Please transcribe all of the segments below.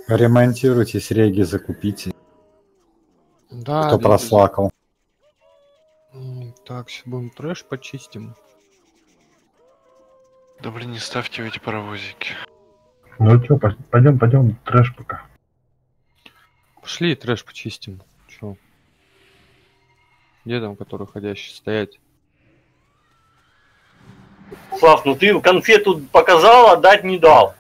Ремонтируйтесь, реги закупите. Да, кто прослакал. Так, сейчас будем трэш почистим. Да блин, не ставьте в эти паровозики. Ну чё, пойдем трэш пока. Пошли трэш почистим. Чё? Где там, который ходящий стоять? Слав, ну ты конфету показал, а дать не дал.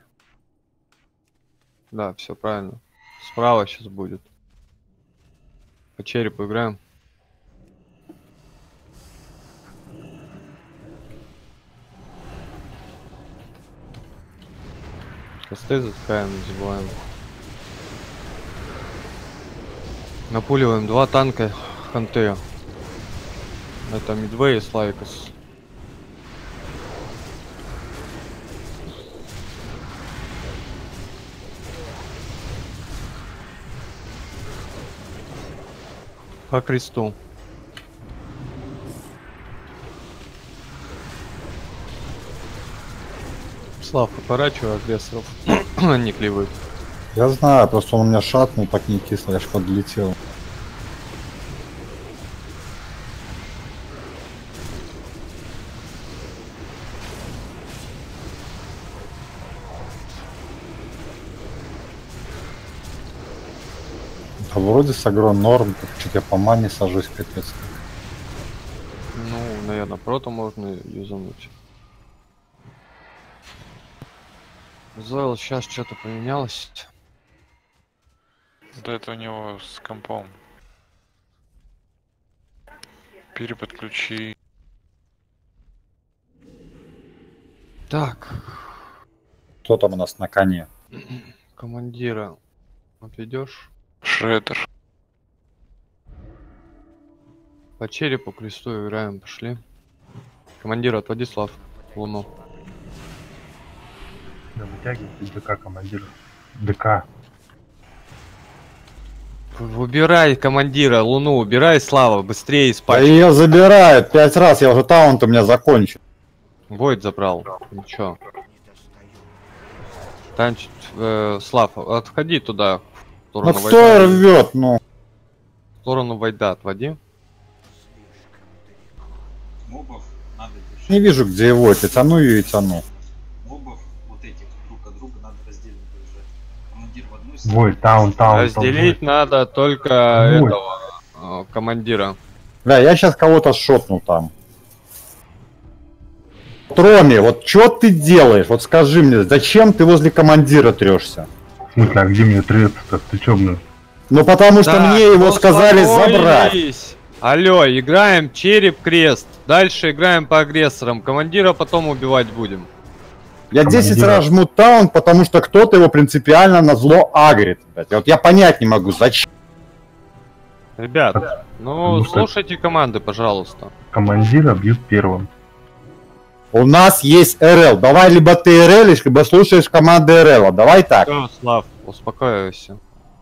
Да, все правильно. Справа сейчас будет. По черепу играем. Косты затыкаем, не забываем. Напуливаем 2 танка ханты. Это Мидвей и Славикас. По кресту. Слав, поворачивай агрессоров. Они кливают. Я знаю, просто он у меня шатнул, так не кисло, я ж подлетел. А вроде с агро норм, чуть я по мане сажусь, капец. Ну, наверное, прото можно юзануть. Зойл сейчас что-то поменялось. Да это у него с компом. Переподключи. Так. Кто там у нас на коне? Командира отведешь? Шредер. По черепу, кресту играем, пошли. Командир, отводи Слав. Луну. Да, вытягивайте ДК, командир. ДК. Выбирай командира, Луну, убирай, Слава, быстрее Да спать. ее забирают 5 раз, я уже таунт у меня закончил. Войд забрал. Ничего. Танч, Слав, отходи туда. В Ну сторону кто Войда. рвет, ну? В сторону Войда отводи. Мобов надо держать. Не вижу, где его, тяну ее и тяну. Мобов вот этих друг от друга надо раздельно держать. Командир в одной Вой, таун. Разделить надо только Ой. этого командира. Да, я сейчас кого-то шотну там. Троми, вот что ты делаешь? Вот скажи мне, зачем ты возле командира трешься? В смысле, а где мне треться-то? Ты чё, блин? Ну потому что Так, мне его сказали забрать. успокоились. Алло, играем череп-крест. Дальше играем по агрессорам. Командира потом убивать будем. Я 10 Командира. раз жму таун, потому что кто-то его принципиально на зло агрит. блядь. Вот я понять не могу, зачем. Ребят, ну Потому что- слушайте команды, пожалуйста. Командира бьют первым. У нас есть РЛ. Давай либо ты РЛишь, либо слушаешь команды РЛ. Давай так. Всё, Слав, успокаивайся.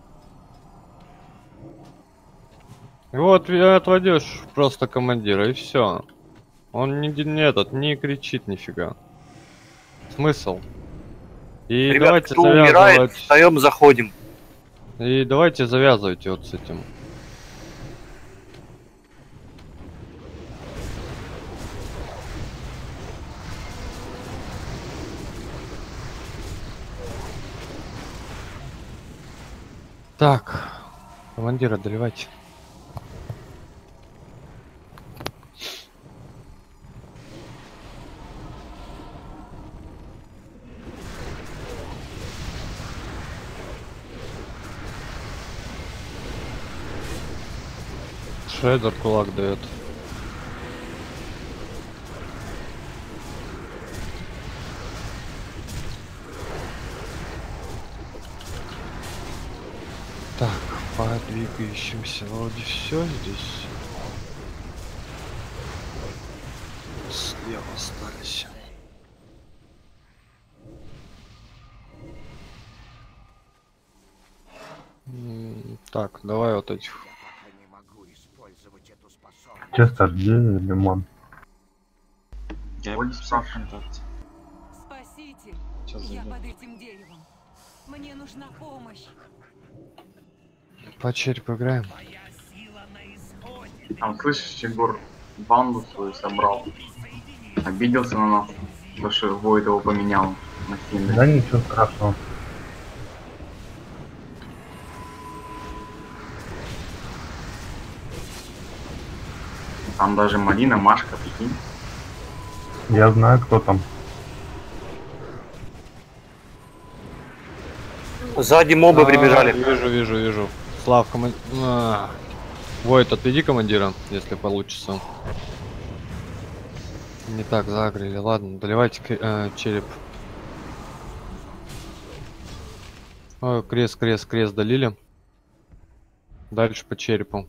И вот отводишь просто командира, и все. Он не кричит нифига. Смысл? И Ребят, давайте кто умирает, завязывать. встаем, заходим. И давайте завязывайте вот с этим. Так, командира доливайте. Шредер кулак дает. Так, подвигающимся вроде все здесь. Слева остались. Так, давай вот этих. Честер, где лимон? Я его не писал в ВКонтакте. Спасите! Сейчас Я зайду. под этим деревом. Мне нужна помощь. По черепу играем. Там, слышишь, Егор банду свою собрал. Обиделся на нас, потому что Войд его поменял на Да Синдера. ничего страшного. Там даже Марина, Машка, прикинь. Я знаю, кто там. Сзади мобы прибежали. Вижу. Слав, Войт, отведи командира, если получится. Не так загрели. Ладно, доливайте череп. Ой, крест долили. Дальше по черепу.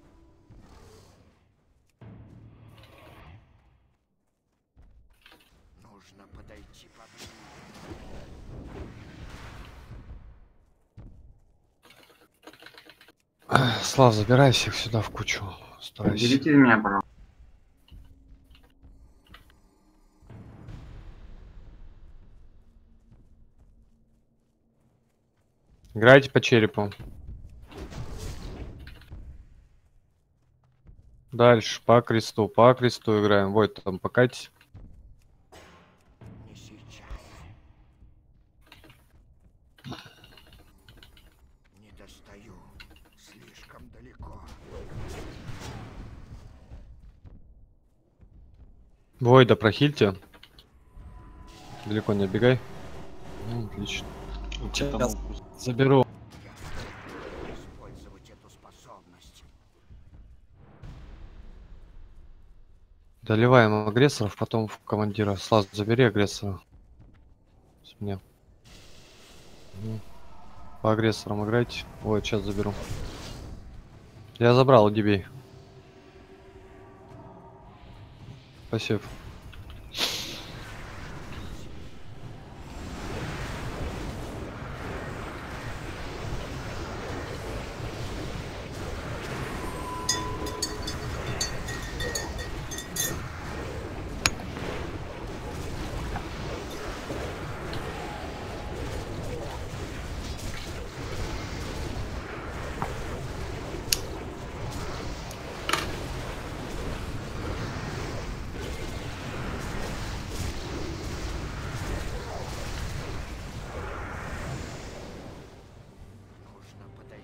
Нужно подойти поближе. Слав, забирай всех сюда в кучу. Старайся. Берите меня, пожалуйста. Играйте по черепу. Дальше по кресту играем. Вот там покатись. Не сейчас. Не достаю. Слишком далеко. Войда прохильте. Далеко не убегай. Ну, отлично. Сейчас заберу. Использовать эту способность. Доливаем агрессоров, потом в командира. Слав, забери агрессора. С меня. По агрессорам играйте. Ой, сейчас заберу. Я забрал, иди бей. Спасибо. Нужно подойти.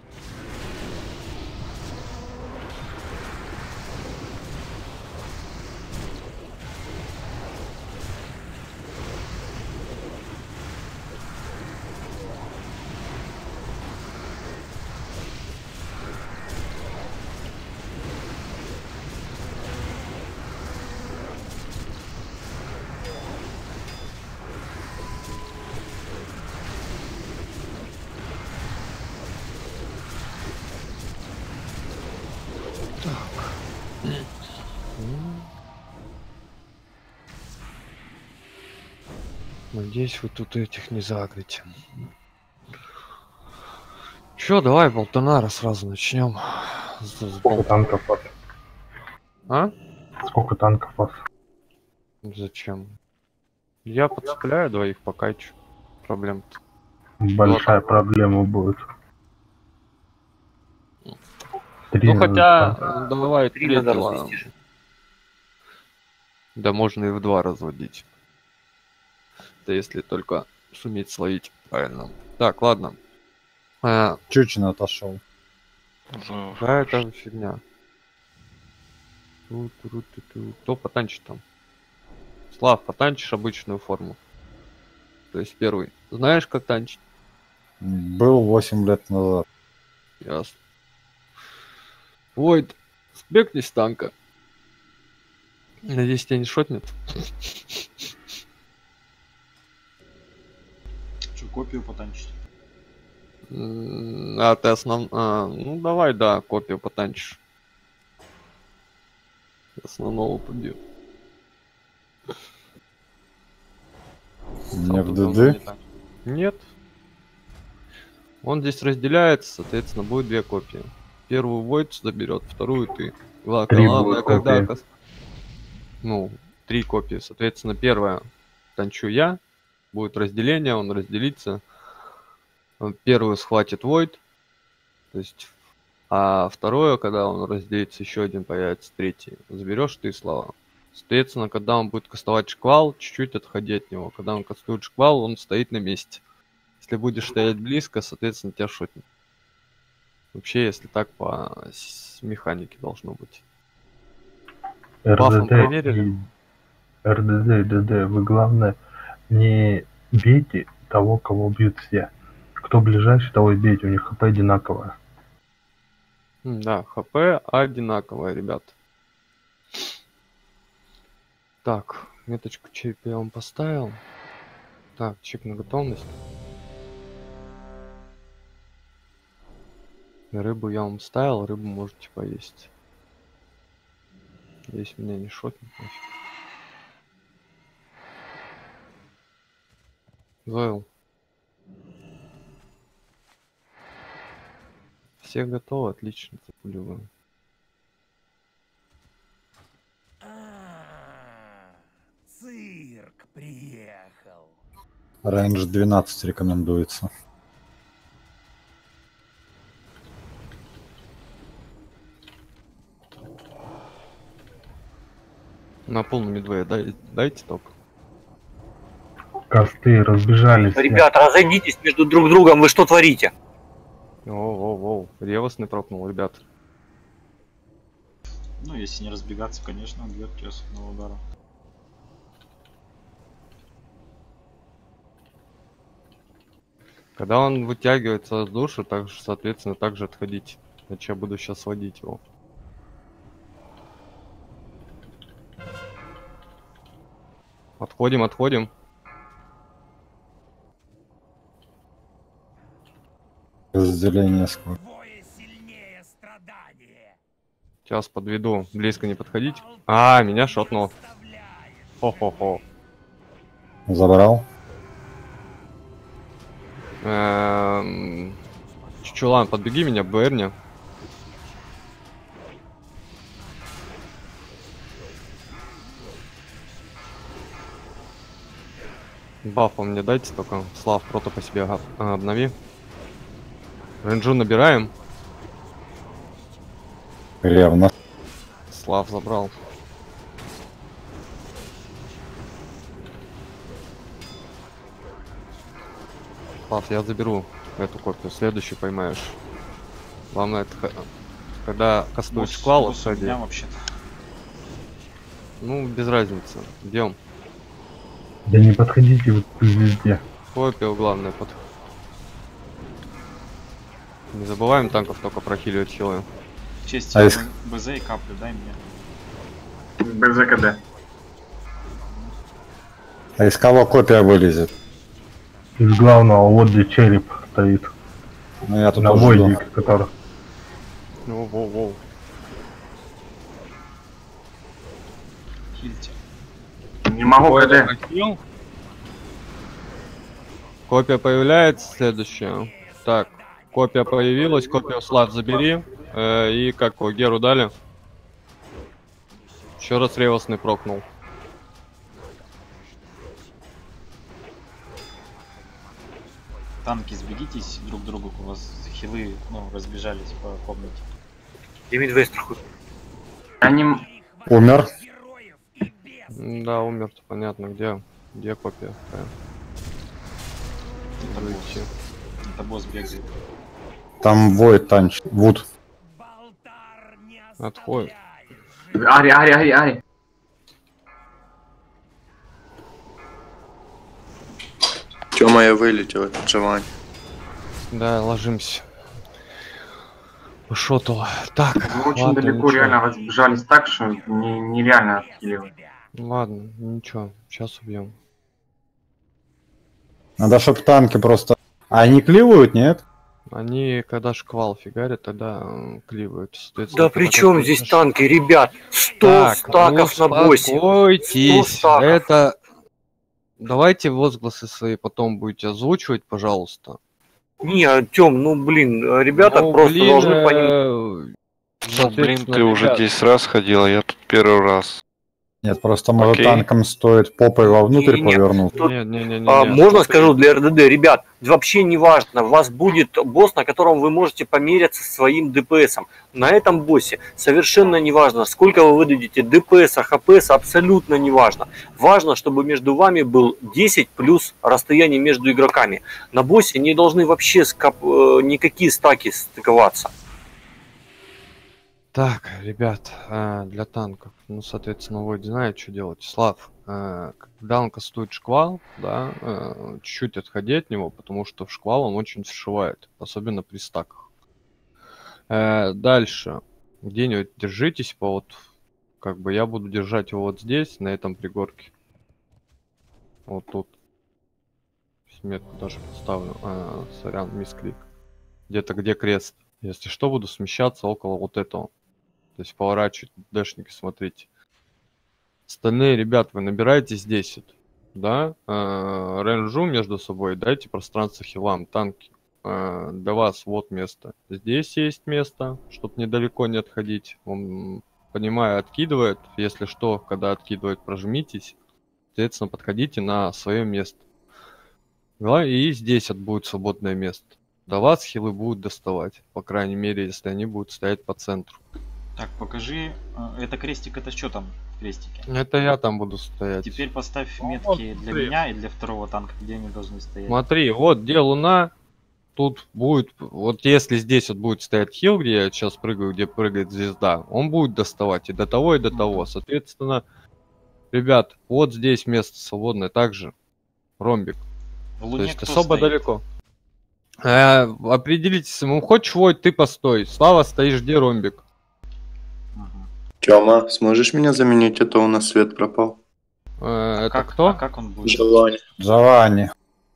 Надеюсь, вы тут этих не загрите. Чё, давай Болтонара сразу начнем. Сколько танков вас? А? Сколько танков вас? Зачем? Я подцепляю двоих покачу. Проблем-то. Большая проблема будет. Три Ну надо хотя, танка. давай 3 надо третьего. развести. Да можно и в 2 разводить. Да если только суметь словить правильно. Так, ладно. Чучин отошел. Да, это фигня. Кто потанчит там? Слав, потанчишь обычную форму. То есть первый. Знаешь, как танчить? Был 8 лет назад. Ясно. Войд, сбегни с танка. Надеюсь, тебя не шотнет. Что, копию потанчить? А ты ну давай, да, копию потанчишь. Основного побью. Не в ДД? Нет. Он здесь разделяется, соответственно, будет 2 копии. Первую Войд заберет, вторую ты. Три Главное, будет когда... копии. Ну, 3 копии. Соответственно, первая танчу я. Будет разделение, он разделится. Первую схватит Void, то есть, а второе, когда он разделится, еще один появится, третий, заберешь ты, Слава. Соответственно, когда он будет кастовать шквал, чуть-чуть отходи от него. Когда он кастует шквал, он стоит на месте. Если будешь стоять близко, соответственно, тебя шотнет. Вообще, если так, по механике должно быть. Бафом РДД проверили? и РДД и ДД, вы главное не бейте того, кого бьют все. Кто ближайший, того и бейте, у них хп одинаковое. Да, ХП одинаковое, ребят. Так, меточку чип я вам поставил. Так, чип на готовность. Рыбу я вам ставил, рыбу можете поесть. Здесь меня не шотнет. Зойл. Все готовы, отлично, запуливаем. Цирк приехал. Рейндж 12 рекомендуется. На полном медвея дайте только. Косты разбежались. Ребят, разойдитесь между друг другом, вы что творите? Воу, ревостный пропнул, ребят. Ну, если не разбегаться, конечно, он бьет тебя с одного удара. Когда он вытягивается с души, так же, соответственно, также отходить. Иначе я буду сейчас водить его. Отходим. Разделение сколько. Двое сильнее страдания. Сейчас подведу. Близко не подходить. А, меня шотнул. Хо-хо-хо. Забрал. Чулан, подбеги меня, Берни. Бафа мне дайте только. Слав, прото по себе обнови. Ренджу набираем. Ревно. Слав забрал. Слав, я заберу эту копию. Следующий поймаешь. Главное, это когда кастуешь шквал, Босс у отходи. меня вообще-то. Ну, без разницы. Идем. Да не подходите вот везде. Копию, главное, Не забываем танков только прохиливать хилы. Честь, А если- БЗ и каплю дай мне. БЗКД. А из кого копия вылезет? Из главного вот где череп стоит. Ну я тут На тоже жду. войде, который. Ну, воу. Хильте. Не могу КД. Прохил. Копия появляется, следующая. Так, копия появилась, копию Слав забери. И как его, Геру дали? Еще раз ревостный прокнул. Танки, сбегитесь друг к другу, у вас хилы, ну, разбежались по комнате. Демид Вестерхуд. Они... Умер. Да, умер, понятно, где копия? Это босс. Идти. Это босс бегает. Там Войд танчит. Вуд. Отходит. Ари. Тёма, я вылетел, Джованни. Да, ложимся. Шотл. Так, Мы очень ладно, далеко ничего. реально разбежались так, что нереально отхиливать. Ладно, ничего, сейчас убьем. Надо, чтобы танки просто... А они кливают, нет? Они, когда шквал фигарят, тогда кливают. Соответственно, Да при чем здесь танки, ребят? 100 стаков на боссе. 100 Успокойтесь. стаков. Это... Давайте возгласы свои потом будете озвучивать, пожалуйста. Не, Тём, ну блин, ребята Ну, просто блин, должны понимать. Ну, блин, соответственно, ты уже ребят, 10 раз ходил, а я тут первый раз. Нет, просто может Окей. танком стоит попой вовнутрь Не-не-не. повернуть. Тут, Не-не-не-не. можно скажу для РДД, ребят, вообще не важно, у вас будет босс, на котором вы можете померяться своим ДПСом. На этом боссе совершенно не важно, сколько вы выдадите ДПСа, ХПС, абсолютно не важно. Важно, чтобы между вами был 10 плюс расстояние между игроками. На боссе не должны вообще никакие стаки стыковаться. Так, ребят, для танков, ну, соответственно, Войд знает, что делать. Слав, когда он кастует шквал, да, чуть-чуть отходи от него, потому что в шквал он очень сшивает, особенно при стаках. Дальше, где-нибудь держитесь, вот, как бы я буду держать его вот здесь, на этом пригорке. Вот тут. Метку даже поставлю. Сорян, мисклик. Где-то где крест. Если что, буду смещаться около вот этого. То есть поворачивать дэшники, смотрите. Остальные, ребят, вы набираетесь 10. Да? Рейнджу между собой, дайте пространство хилам, танки. Для вас вот место. Здесь есть место, чтобы недалеко не отходить. Он, понимаю, откидывает. Если что, когда откидывает, прожмитесь. Соответственно, подходите на свое место. И здесь будет свободное место. До вас хилы будут доставать. По крайней мере, если они будут стоять по центру. Так, покажи. Это крестик, это что там в крестике? Это я там буду стоять. Теперь поставь метки вот, для смотри. меня и для второго танка, где они должны стоять. Смотри, вот где луна. Тут будет, вот если здесь вот будет стоять хил, где я сейчас прыгаю, где прыгает звезда, он будет доставать и до того, и до того. Соответственно, ребят, вот здесь место свободное, также ромбик. В Луне То есть кто особо стоит? далеко. Определитесь, хочешь Войд, ты постой. Слава, стоишь, где ромбик? Тёма, сможешь меня заменить? А то у нас свет пропал. Это Как, кто? а как он будет? Желание. Джованни.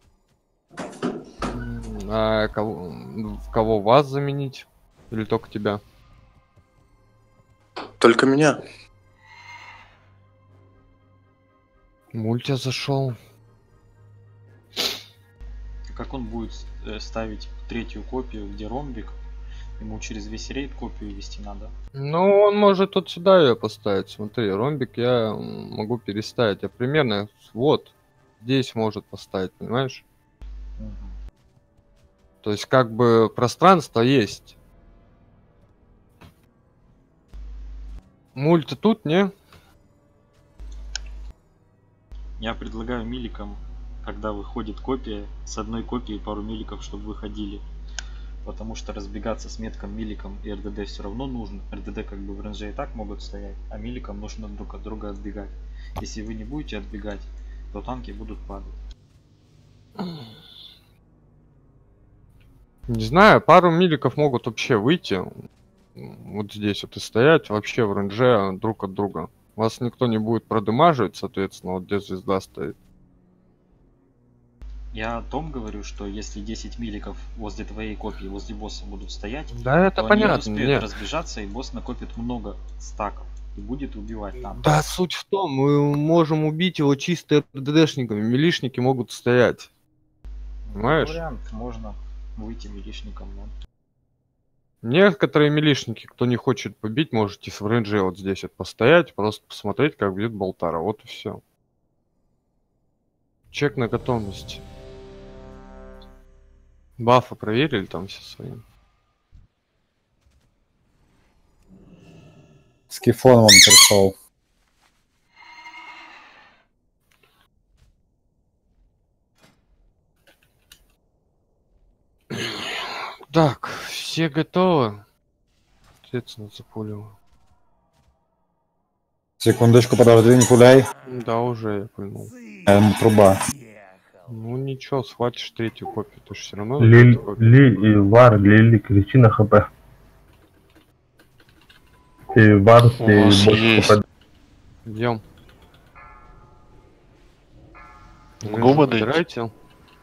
Кого вас заменить? Или только тебя? Только меня. Мультя зашел. Как он будет ставить третью копию, где ромбик? Ему через весь рейд копию вести надо. Ну, он может вот сюда ее поставить. Смотри, ромбик я могу переставить. Я примерно вот здесь может поставить, понимаешь? То есть как бы пространство есть. Мульта тут, не? Я предлагаю миликам, когда выходит копия, с одной копией пару миликов, чтобы выходили. Потому что разбегаться с метком, миликом и РДД все равно нужно. РДД как бы в ренже и так могут стоять, а миликам нужно друг от друга отбегать. Если вы не будете отбегать, то танки будут падать. Не знаю, пару миликов могут вообще выйти. Вот здесь вот и стоять вообще в ренже друг от друга. Вас никто не будет продымаживать, соответственно, вот где звезда стоит. Я о том говорю, что если 10 миликов возле твоей копии, возле босса будут стоять, Да, это то понятно. они успеют Нет. разбежаться, и босс накопит много стаков и будет убивать там. Да, суть в том, мы можем убить его чисто РДДшниками. Милишники могут стоять. Понимаешь? Вариант, можно выйти милишником, но... Некоторые милишники, кто не хочет побить, можете в рейнже вот здесь вот постоять, просто посмотреть, как бьет болтара. Вот и все. Чек на готовность. Бафы проверили там все свои. Скифон вам пришел. Так, все готовы? Соответственно, запулил. Секундочку, подожди, не пуляй. Да, уже я пульнул. Труба. Ну ничего, схватишь третью копию, ты же все равно... Вар, Лили, кричи на хп. Ты вар, У ты нас больше есть. хп. Идем. Могу подойти? Собирайте.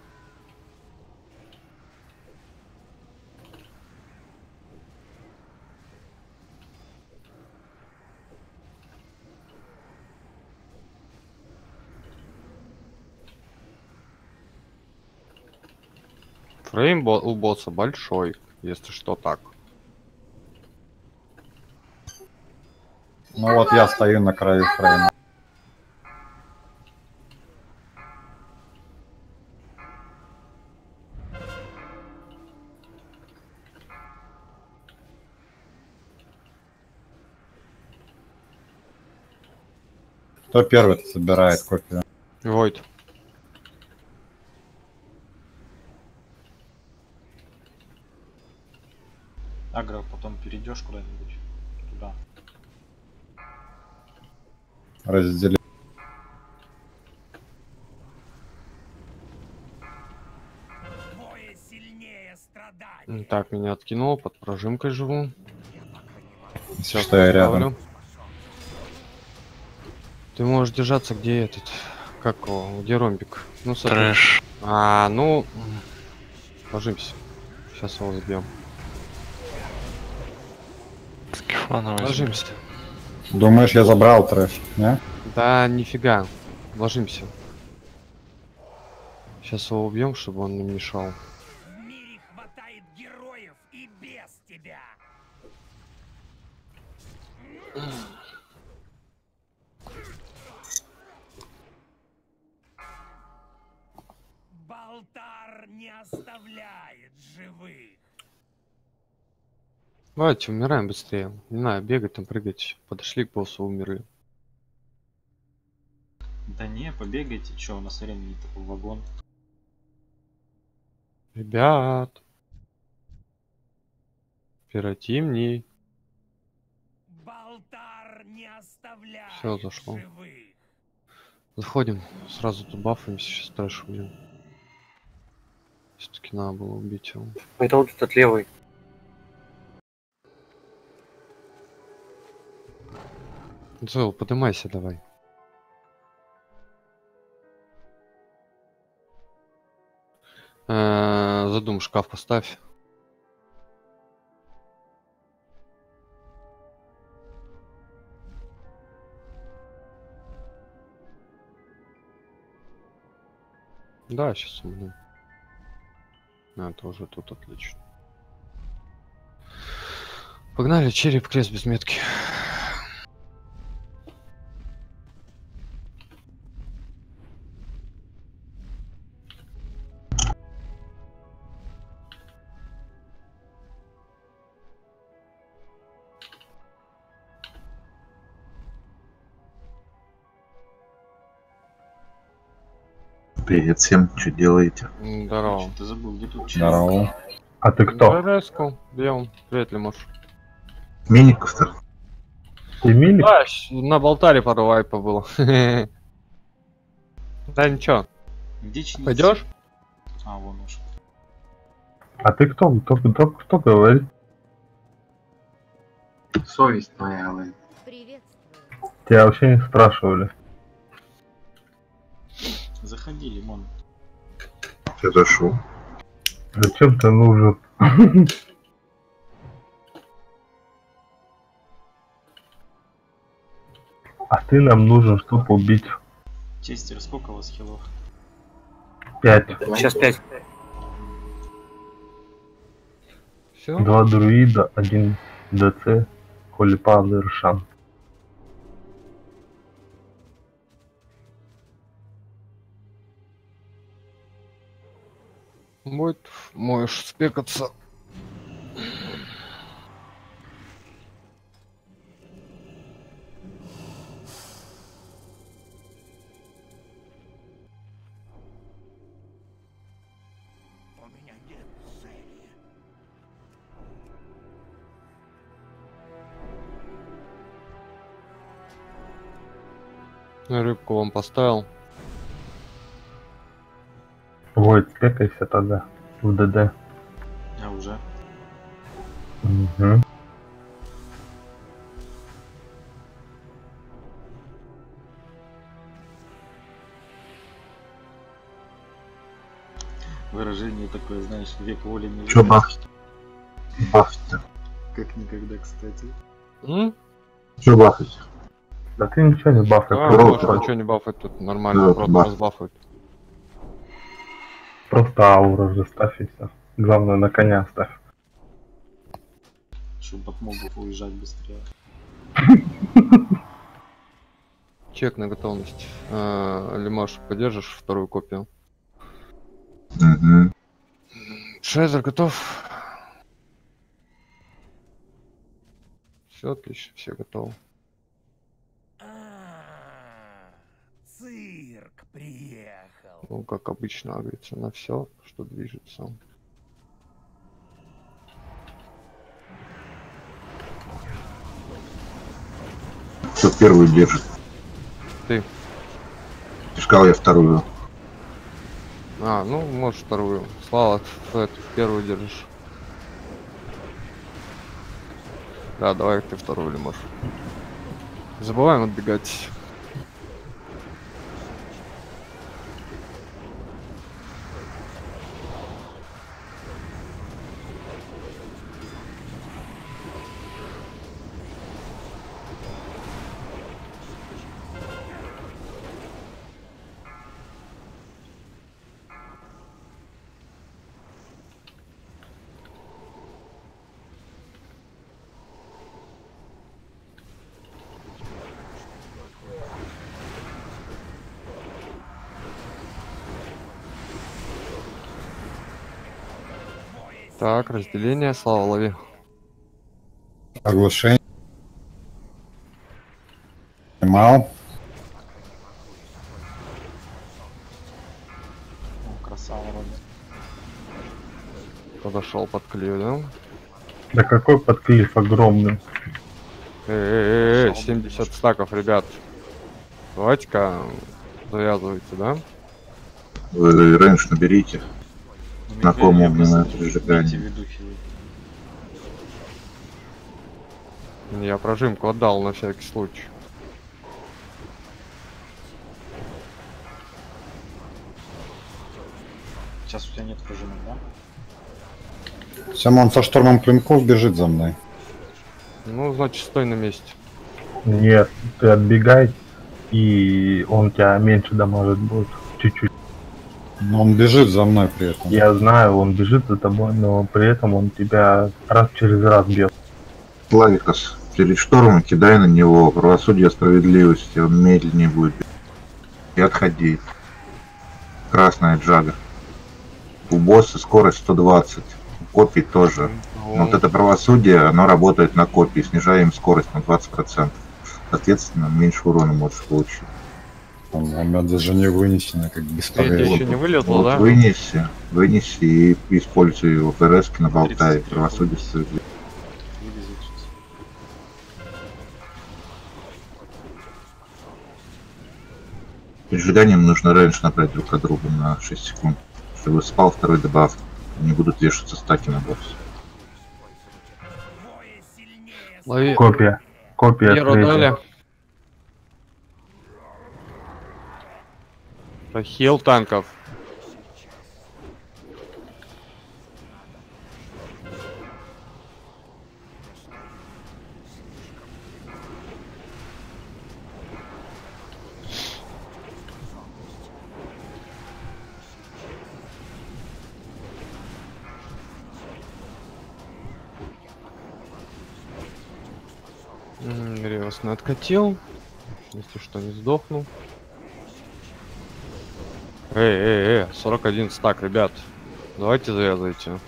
Фрейм у босса большой, если что так. Ну вот я стою на краю фрейма. Кто первый собирает копию? Войд. Агро, потом перейдешь куда-нибудь туда. Раздели. Двое сильнее страданий. Так, меня откинуло, под прожимкой живу. Сейчас Что я рядом. Ты можешь держаться, где этот... Как его? Где ромбик? Ну, смотри. Трэш. Ну... Ложимся. Сейчас его забьем. Скифана возьми. Ложимся. Думаешь, я забрал трэш, не? Да, нифига. Ложимся. Сейчас его убьем, чтобы он не мешал. В мире хватает героев и без тебя. Балтар не оставляет живых. Давайте, умираем быстрее. Не знаю, бегать там, прыгать. Подошли к боссу, умерли. Да не, побегайте, чё, у нас времени такой вагон. Ребят. Оперативней. Балтар не оставляет Всё, зашло. живых. Заходим, сразу тут бафаемся, сейчас трэш убьем. Все-таки надо было убить его. Это вот этот левый. Зойл, поднимайся давай. Задум, шкаф поставь. Да, сейчас умру. Тоже тут отлично. Погнали, череп, крест без метки. Привет всем, что делаете? Здорово. Ты забыл, где тут Здорово. А ты кто? РС-ку бьем. Вряд ли можешь. Миников-то? Ты Милик? Да, на Болтаре пару вайпа было. Да ничего. Где чинить? Пойдешь? А, вон уж. А ты кто? Кто говорит? Совесть твоя, Алэн. Тебя вообще не спрашивали. Заходи, Лимон. Я зашел. Зачем ты нужен? А ты нам нужен, чтобы убить Честер, сколько у вас хилов? 5. Сейчас 5. Все? 2 друида, 1 ДЦ, Холипан и Ршан. Будет, можешь спекаться. У меня нет цели. Рыбку вам поставил. Войд, спекайся тогда в ДД. Я уже. Угу. Выражение такое, знаешь, век воли не Чё живет. бафать? Бафать-то. Как никогда, кстати. Чё бафать? Да ты ничего не бафай, А, Рот, можешь рот. ничего не бафать, тут нормально, Рот, просто баф. разбафают. просто ауру же ставь и всё. Главное на коня ставь. Чтобы от мобов уезжать быстрее. Чек на готовность. Лимаш, поддержишь вторую копию? Угу. Шредер готов? Все отлично, все готовы. Ну, как обычно, агрится на все, что движется. Кто первую держит? Ты. Ты сказал, я вторую. А, ну, можешь вторую. Слава, ты первую держишь. Да, давай ты вторую или можешь. Не забываем отбегать. Так, разделение, Слава, лови. Оглушение. Поймал. О, красава вроде. Подошел под клею, да? Да какой подклиф огромный. 70 стаков, ребят. Давайте-ка завязывайте, да? Вы рейндж наберите. Ну, На ком я огненное просто прижигание. ведухи. Я прожимку отдал на всякий случай. Сейчас у тебя нет прожимок, да? Симон со штурмом клинков бежит за мной. Ну, значит, стой на месте. Нет, ты отбегай, и он у тебя меньше дамажит будет. Чуть-чуть. Но он бежит за мной при этом. Я знаю, он бежит за тобой, но при этом он тебя раз через раз бьет. Славикас, перед штормом кидай на него правосудие справедливости, он медленнее будет. И отходи. Красная джага. У босса скорость 120. У копий тоже. Но вот это правосудие, оно работает на копии, снижая им скорость на 20%. Соответственно, меньше урона можешь получить. Она даже не вынесена, как Третья бесполезно. еще не вылезла, Вот да? вынеси и используй его ПРС на болтай, правосудие справедливости. Вылезет сейчас. Перед сжиганием нужно рейндж набрать друг от друга на 6 секунд. Чтобы спал второй дебаф, не будут вешаться стаки на босс. Лови. Копия. Копия Первую третья. дали. Хил танков. Ревосно откатил. Если что, не сдохну. 41 стак, ребят. Давайте завязывайте.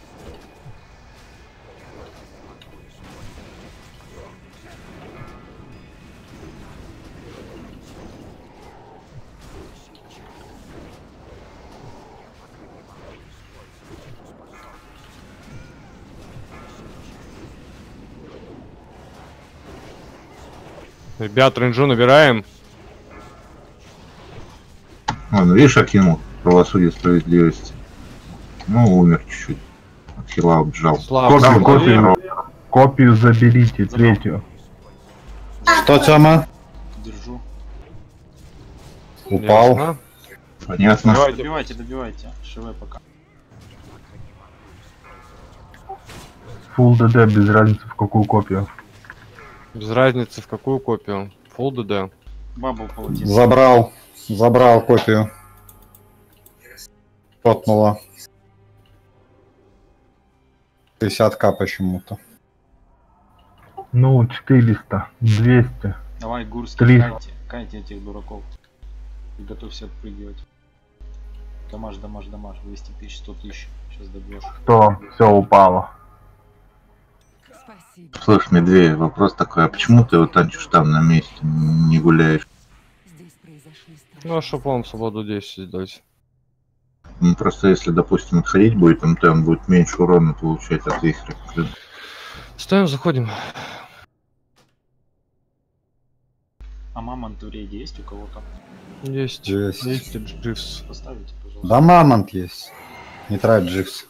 Ребят, рейнджу набираем. Ну, видишь, окинул правосудие справедливости. Ну, умер чуть-чуть. От хила обжал. Копию заберите, третью. Что, Тёма? Держу. Упал. Ясно. Понятно. Добивайте. ШВ пока. Full DD без разницы в какую копию. Без разницы в какую копию. Full DD. Бабл полотенце. Забрал копию. Потнула. 50к почему-то. Ну, 400, 200. Давай, Гурский, 300. кайте этих дураков. И готовься отпрыгивать. Дамаж, 200 тысяч, 100 тысяч. Сейчас добьешь. Все упало. Слышь, Медведь, вопрос такой, а почему ты вот танчишь там на месте, не гуляешь? Ну, а чтоб вам свободу действий дать. Ну, просто если, допустим, отходить будет МТ, он будет меньше урона получать от их. Стоим, заходим. А мамонт в рейде есть у кого-то? Есть. Есть. Есть дживс. Поставите, пожалуйста. Да мамонт есть. Не трать дживс.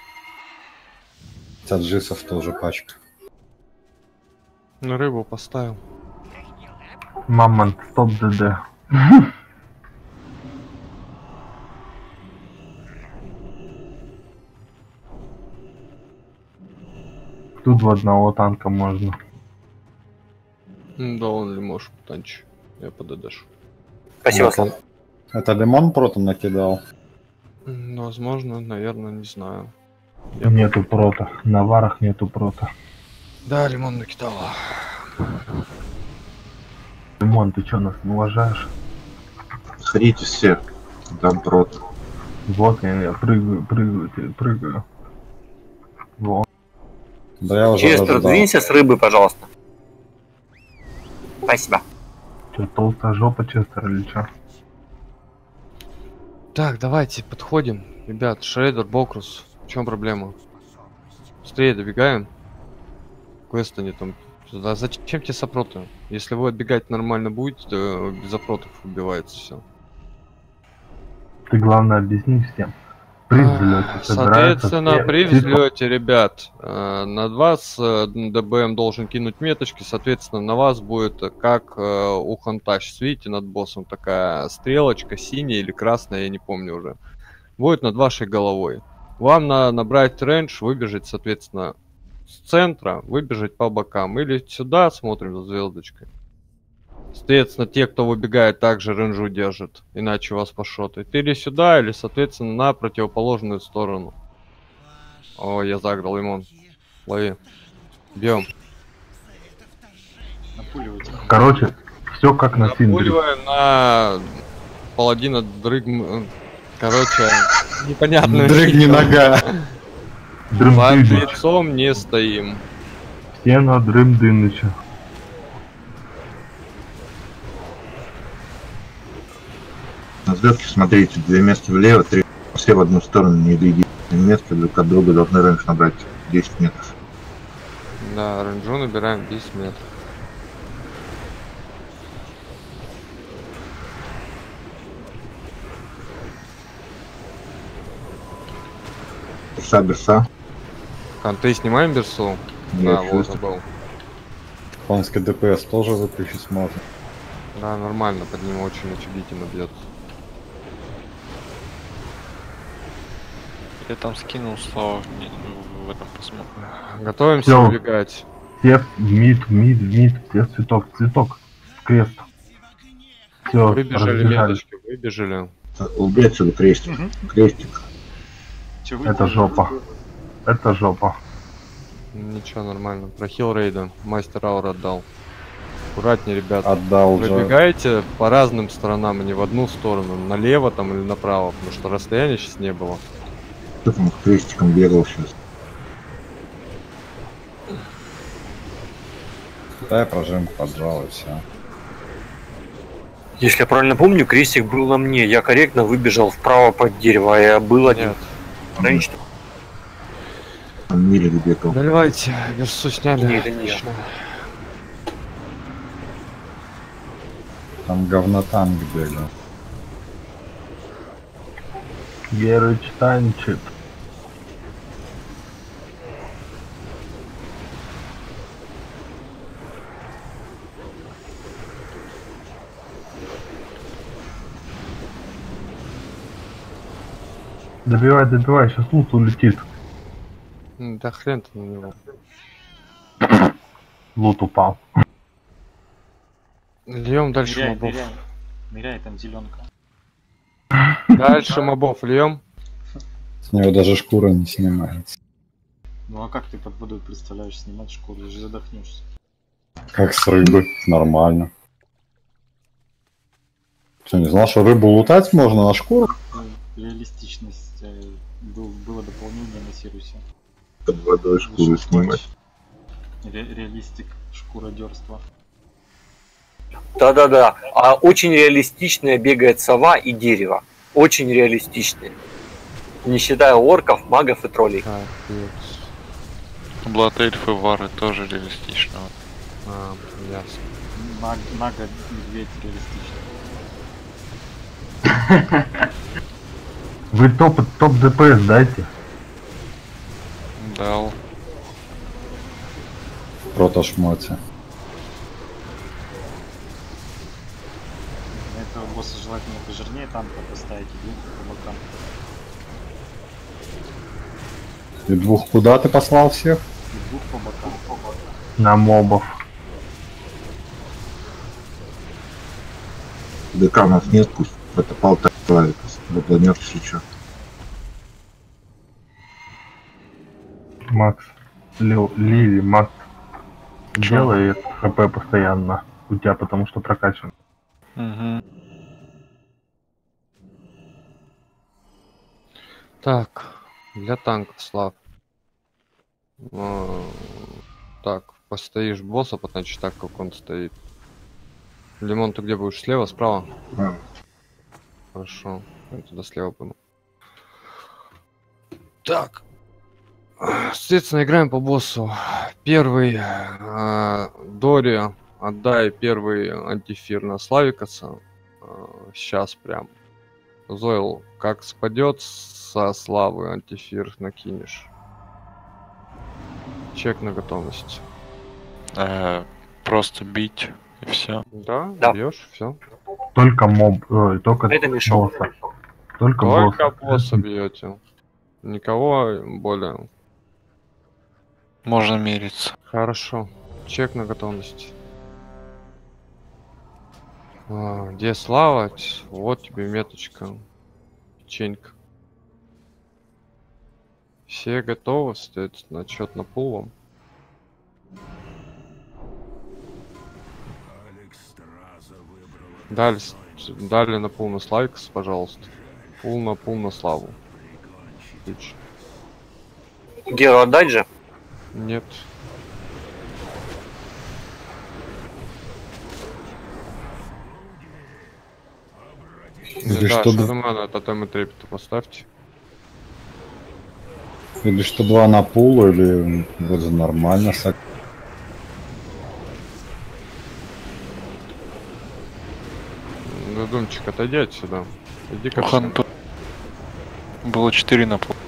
Хотя дживсов тоже пачка. На рыбу поставил. Мамонт, стоп ДД. Тут в одного танка можно. Да, он ли можешь танчить. Я подадешь. Спасибо, Это- Слав. Это Лимон протон накидал. Возможно, наверное, не знаю. Нету прота. На варах нету прота. Да, лимон накидала. Лимон, ты чё, нас не уважаешь? Сходите все, там прот. Вот я прыгаю. Вот. Да я уже Честер, ожидал. двинься с рыбы, пожалуйста. Спасибо. Чё, толстая жопа Честер или чё? Так, давайте, подходим. Ребят, Шредер, Бокрус. В чем проблема? Быстрее добегаем. Квеста не там. Да зачем тебе сопроты? Если вы отбегать нормально будете, то без запротов убивается все. Ты главное объясни всем. При взлете Соответственно, при взлете, ребят, над вас ДБМ должен кинуть меточки, соответственно, на вас будет как у Ханта. Сейчас видите, над боссом такая стрелочка, синяя или красная, я не помню уже. Будет над вашей головой. Вам надо набрать рейндж, выбежать, соответственно, с центра, выбежать по бокам. Или сюда смотрим за звездочкой. Соответственно, те, кто выбегает, также рейнджу держат, иначе вас пошотает. Или сюда, или, соответственно, на противоположную сторону. О, я заграл, Лимон. Лови. Бьем. Напуливайте. Короче, все как на Синдре. Напуливаем на паладина Дрыг... Короче, непонятно. Дрыгни нога. Под лицом не стоим. Все на Дрым Дыныча. На звездке смотрите, 2 места влево, 3 все в одну сторону, не глядите. Место друг от друга должны раньше набрать 10 метров. Да, рейнджу набираем 10 метров. Берса. Канты снимаем берсу? Нет, Да, вот чувствую. был. Конский ДПС тоже выключить можно. Да, нормально, под ним очень очевидно бьет. Я там скинул Слава в этом посмотрим. Готовимся Всё. убегать. Все в мид, все цветок, крест. Все, Выбежали меточки, выбежали. Убей отсюда крестик. Крестик. Чё вы Это делаете? жопа. Это жопа. Ничего, нормально. Про хил рейда. Мастер аура отдал. Аккуратнее, ребята. Отдал уже. Выбегайте по разным сторонам, а не в одну сторону. Налево там или направо, потому что расстояния сейчас не было. Кто там крестиком бегал сейчас? Да, я прожимку поджал и все. Если я правильно помню, крестик был на мне. Я корректно выбежал вправо под дерево, а я был один. Нет. Рейндж. Там мили бегал. Давайте, версу сняли. Нет, нет. Отлично. Там говнотанк бегал. Герыч танчит. Добивай, сейчас лут улетит. Да хрен ты на него. Лут упал. Льем дальше Ныряй, мобов. ныряй. Ныряй, там зеленка. Дальше мобов льем. С него даже шкура не снимается. Ну а как ты под водой представляешь снимать шкуру? Ты же задохнешься. Как с рыбы. Нормально. Что, не знал, что рыбу лутать можно на шкуру? Ну, реалистичность было дополнение на Сирусе. Под водой шкуру снимать. Реалистик шкуродерства. Да-да-да. А очень реалистичная бегает сова и дерево. Очень реалистичная. Не считая орков, магов и троллей. Капец. Блат эльфы, вары тоже реалистично. Ясно. Нага, медведь реалистично. Вы топ ДПС дайте. Дал. Протошмоте. Этого босса желательно пожирнее танка поставить и двух по бокам. И двух куда ты послал всех? И двух по бокам. На мобов. ДК у нас нет, пусть это полтора человека. Выпланешь, если что. Макс. Лили, Макс. Делай ХП постоянно. У тебя потому что прокачан. Угу. Так, для танков, Слав. Так, постоишь босса, значит так, как он стоит. Лимон, ты где будешь? Слева, справа? Хорошо, я туда слева пойду. Так. Соответственно, играем по боссу. Первый Дори, отдай первый антифир на Славикаса. Сейчас прям. Зойл, как спадет со Славы антифир накинешь. Чек на готовность. Просто бить и все. Да, Да. бьешь, все. Только только Это мешок. босса. Только Только босса. босса бьете. Никого более. Можно мериться. Хорошо. Чек на готовность. Где Слава? Вот тебе меточка. Печенька. Все готовы, соответственно, отчет на пулом. Дали на пул на Слайкс, пожалуйста. Пул на Славу. Ключ. Геру отдать же? Нет. Или Да, что Шадомана, тотем и трепета поставьте. Или что 2 на пул, или вроде нормально. Задумчик, отойди отсюда. Иди У ко всем. Ханту было 4 на пол.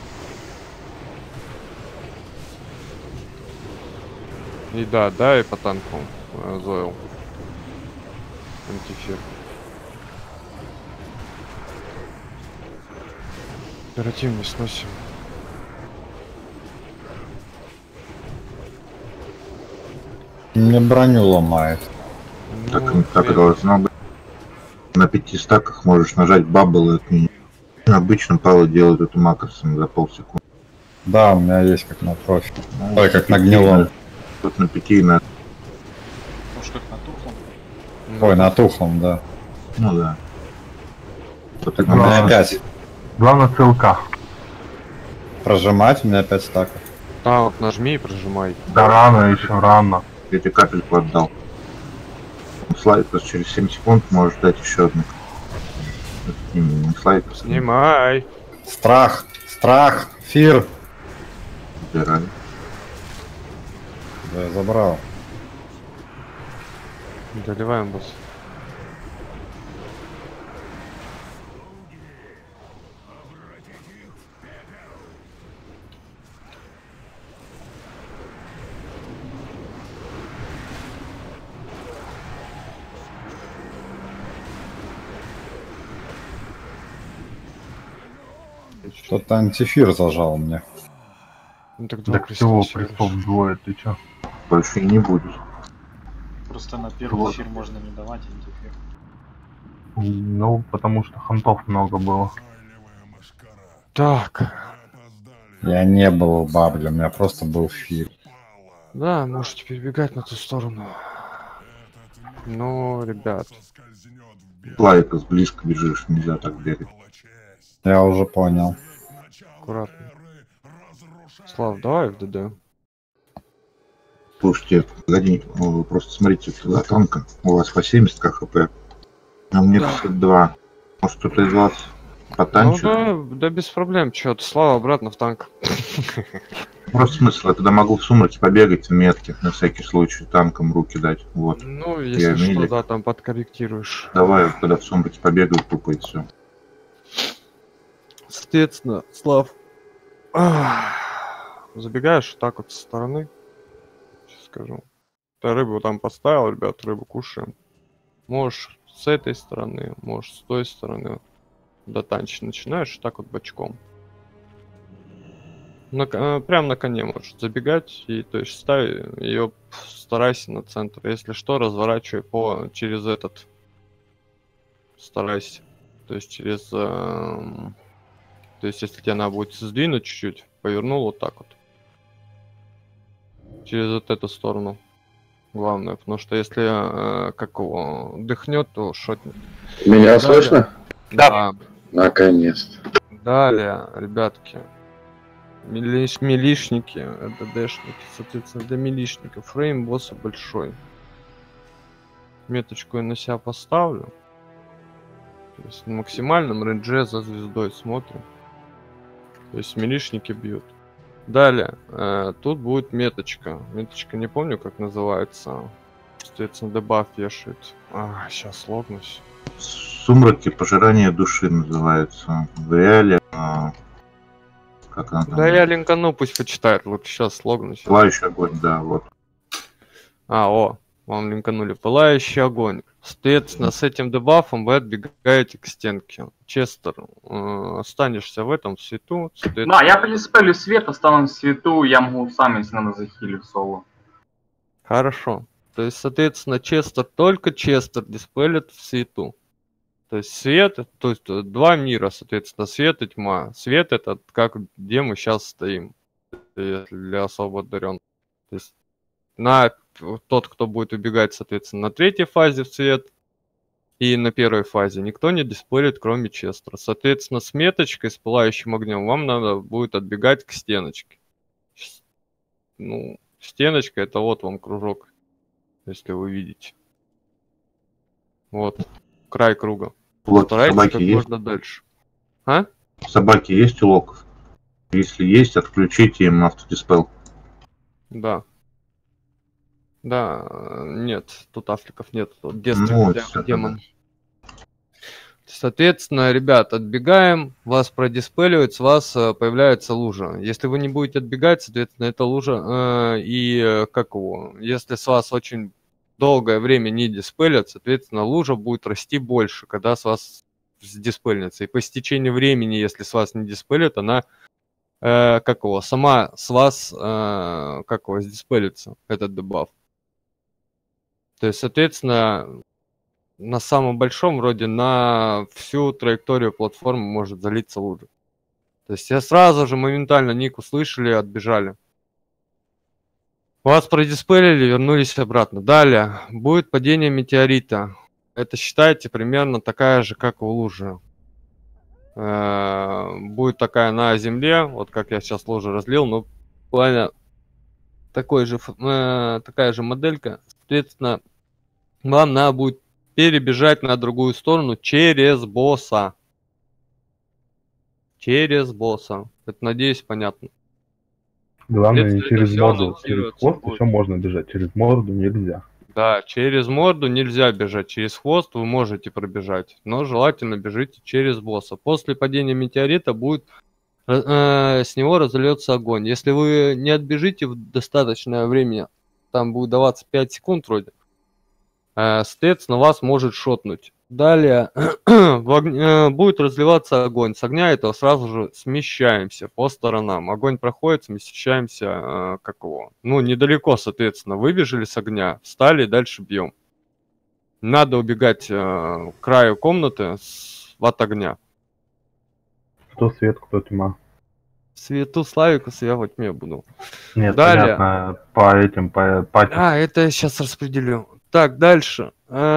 И да, и по танку Зойл. Антифир. Оперативно сносим. Мне броню ломает. Так, Ну, так и должно быть. На 5 стаках можешь нажать бабл и отменить. Обычно Павла делает это макросом за полсекунды. Да, у меня есть как на профи. Ой, как на гнилом. Тут на 5 и на... Может как на тухлом? Ой, на тухлом, да. Ну да. Вот так У меня 5. Главное ЦЛК. Прожимать, у меня 5 стаков. Да, вот нажми и прожимай. Да рано еще, рано. Я тебе капельку отдал. Слайдер через 7 секунд можешь дать еще одну. Не слайдер. Снимай. Страх, фир. Убирай. Да, я забрал. Доливаем, босс. Что-то антифир зажал мне. Ну так два Так всего всего лишь. престов двое, ты чё? Больше и не будет. Просто на первый эфир можно не давать антифир. Ну, потому что хантов много было. Так. Я не был в бабле, у меня просто был фир. Да, можете перебегать на ту сторону. Ну, ребят. Лайкос близко бежишь, нельзя так бегать. Я уже понял. Аккуратно. Слав, давай в ДД. Слушайте, погоди, вы просто смотрите, туда танка. У вас по 70 КХП, а мне 52. Может кто-то из вас Потанчу. Да без проблем. Чё, ты Слава обратно в танк. Просто смысл, я тогда могу в сумраке побегать в метке, на всякий случай, танком руки дать. Вот. Ну, Я если что, милик. да, там подкорректируешь. Давай, когда в сумраке побегаю, тупо и все. Соответственно, Слав, забегаешь так вот со стороны. Сейчас скажу. Ты рыбу там поставил, ребят, рыбу кушаем. Можешь с этой стороны, можешь с той стороны. Дотанчить начинаешь так вот бочком. Прям на коне можешь забегать и то есть ставь ее, старайся на центр. Если что, разворачивай через этот. Старайся. То есть через... то есть если тебе надо будет сдвинуть чуть-чуть, повернул вот так вот. Через вот эту сторону. Главное, потому что если как его дыхнет, то шотнет. Меня слышно? Да. Наконец-то. Далее, ребятки. Милишники, РДДшники, соответственно, для милишников. Фрейм босса большой. Меточку я на себя поставлю. То есть на максимальном рейндже за звездой смотрим. То есть милишники бьют. Далее, тут будет меточка. Меточка не помню, как называется. Соответственно, дебаф вешает. Сейчас логнусь. Сумраки пожирание души называется. В реале... как она там? Да я линкану, пусть почитает. Вот сейчас логнусь. Пылающий огонь, да, вот. Вам линканули. Пылающий огонь. Соответственно, с этим дебафом вы отбегаете к стенке. Честер, останешься в этом свету. Да, я предиспелю свет, останусь в свету, я могу сам, если надо, захилить соло. Хорошо. То есть, соответственно, только Честер диспелит в свету. То есть свет, то есть два мира, соответственно, свет и тьма. Свет это где мы сейчас стоим, для особо одаренных. То есть тот, кто будет убегать, соответственно, на третьей фазе в свет и на первой фазе, никто не диспелит, кроме Честера. Соответственно, с меточкой, с пылающим огнем вам надо будет отбегать к стеночке. Стеночка это вот вам кружок, если вы видите. Вот. Край круга. Старайтесь как можно дальше. Собаки есть у локов? Если есть, отключите им автодиспел. Да. Нет, тут афликов нет. Тут демон. Соответственно, ребят, отбегаем, вас продиспеливают, с вас появляется лужа. Если вы не будете отбегать, соответственно, это лужа если с вас очень долгое время не диспелят, соответственно, лужа будет расти больше, когда с вас диспелится. И по стечению времени, если с вас не диспелят, она сама с вас сдиспелится, этот дебаф. То есть, соответственно, на самом большом вроде на всю траекторию платформы может залиться лужа. То есть, я сразу же моментально ник услышали, отбежали. Вас продиспелили, вернулись обратно. Далее, будет падение метеорита. Это считайте примерно такая же, как у лужи. Будет такая на земле, вот как я сейчас лужу разлил, но буквально такая же моделька. Соответственно, вам надо будет перебежать на другую сторону через босса. Через босса. Это, надеюсь, понятно. Главное, не через морду, через хвост еще можно бежать, через морду нельзя. Да, через морду нельзя бежать, через хвост вы можете пробежать, но желательно бежите через босса. После падения метеорита будет с него разольется огонь. Если вы не отбежите в достаточное время, там будет даваться 5 секунд вроде, соответственно, вас может шотнуть. Далее будет разливаться огонь. С огня этого сразу же смещаемся по сторонам. Огонь проходит, смещаемся недалеко, соответственно. Выбежали с огня, встали и дальше бьем. Надо убегать к краю комнаты от огня. Кто свет, кто тьма. Свету Славикус я во тьме буду. Нет, далее. Понятно, по это я сейчас распределю. Так, дальше.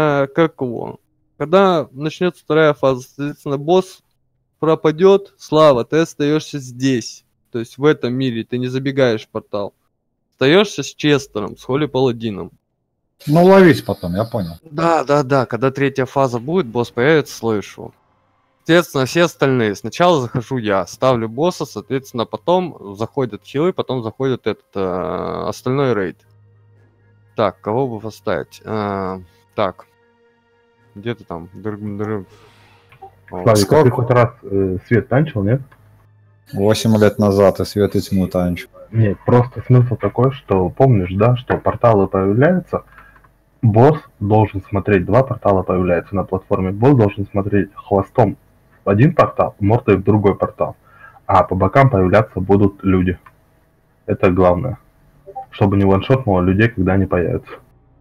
Когда начнется вторая фаза, соответственно, босс пропадет, Слава, ты остаешься здесь. То есть в этом мире ты не забегаешь в портал. Остаешься с Честером, с Холли Паладином. Ловись потом, я понял. Да. Когда третья фаза будет, босс появится, словишь его. соответственно, все остальные. Сначала захожу я, ставлю босса, соответственно, потом заходят хилы, потом заходит этот остальной рейд. Так, кого бы поставить? Так, где ты там? Славик, а ты хоть раз свет танчил, нет? 8 лет назад и свет и тьму танчу. Нет, просто смысл такой, что помнишь, да, что порталы появляются, босс должен смотреть, 2 портала появляются на платформе, босс должен смотреть хвостом в один портал, мордой в другой портал, а по бокам появляться будут люди. Это главное, чтобы не ваншотнуло людей, когда они появятся.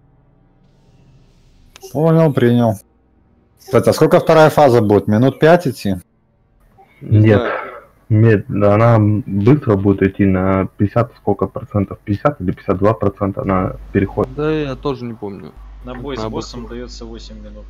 Понял, принял. Это сколько вторая фаза будет? Минут 5 идти? Нет. Она быстро будет идти на 50, сколько процентов? 50 или 52% на переход. Да, я тоже не помню. На бой с боссом дается 8 минут.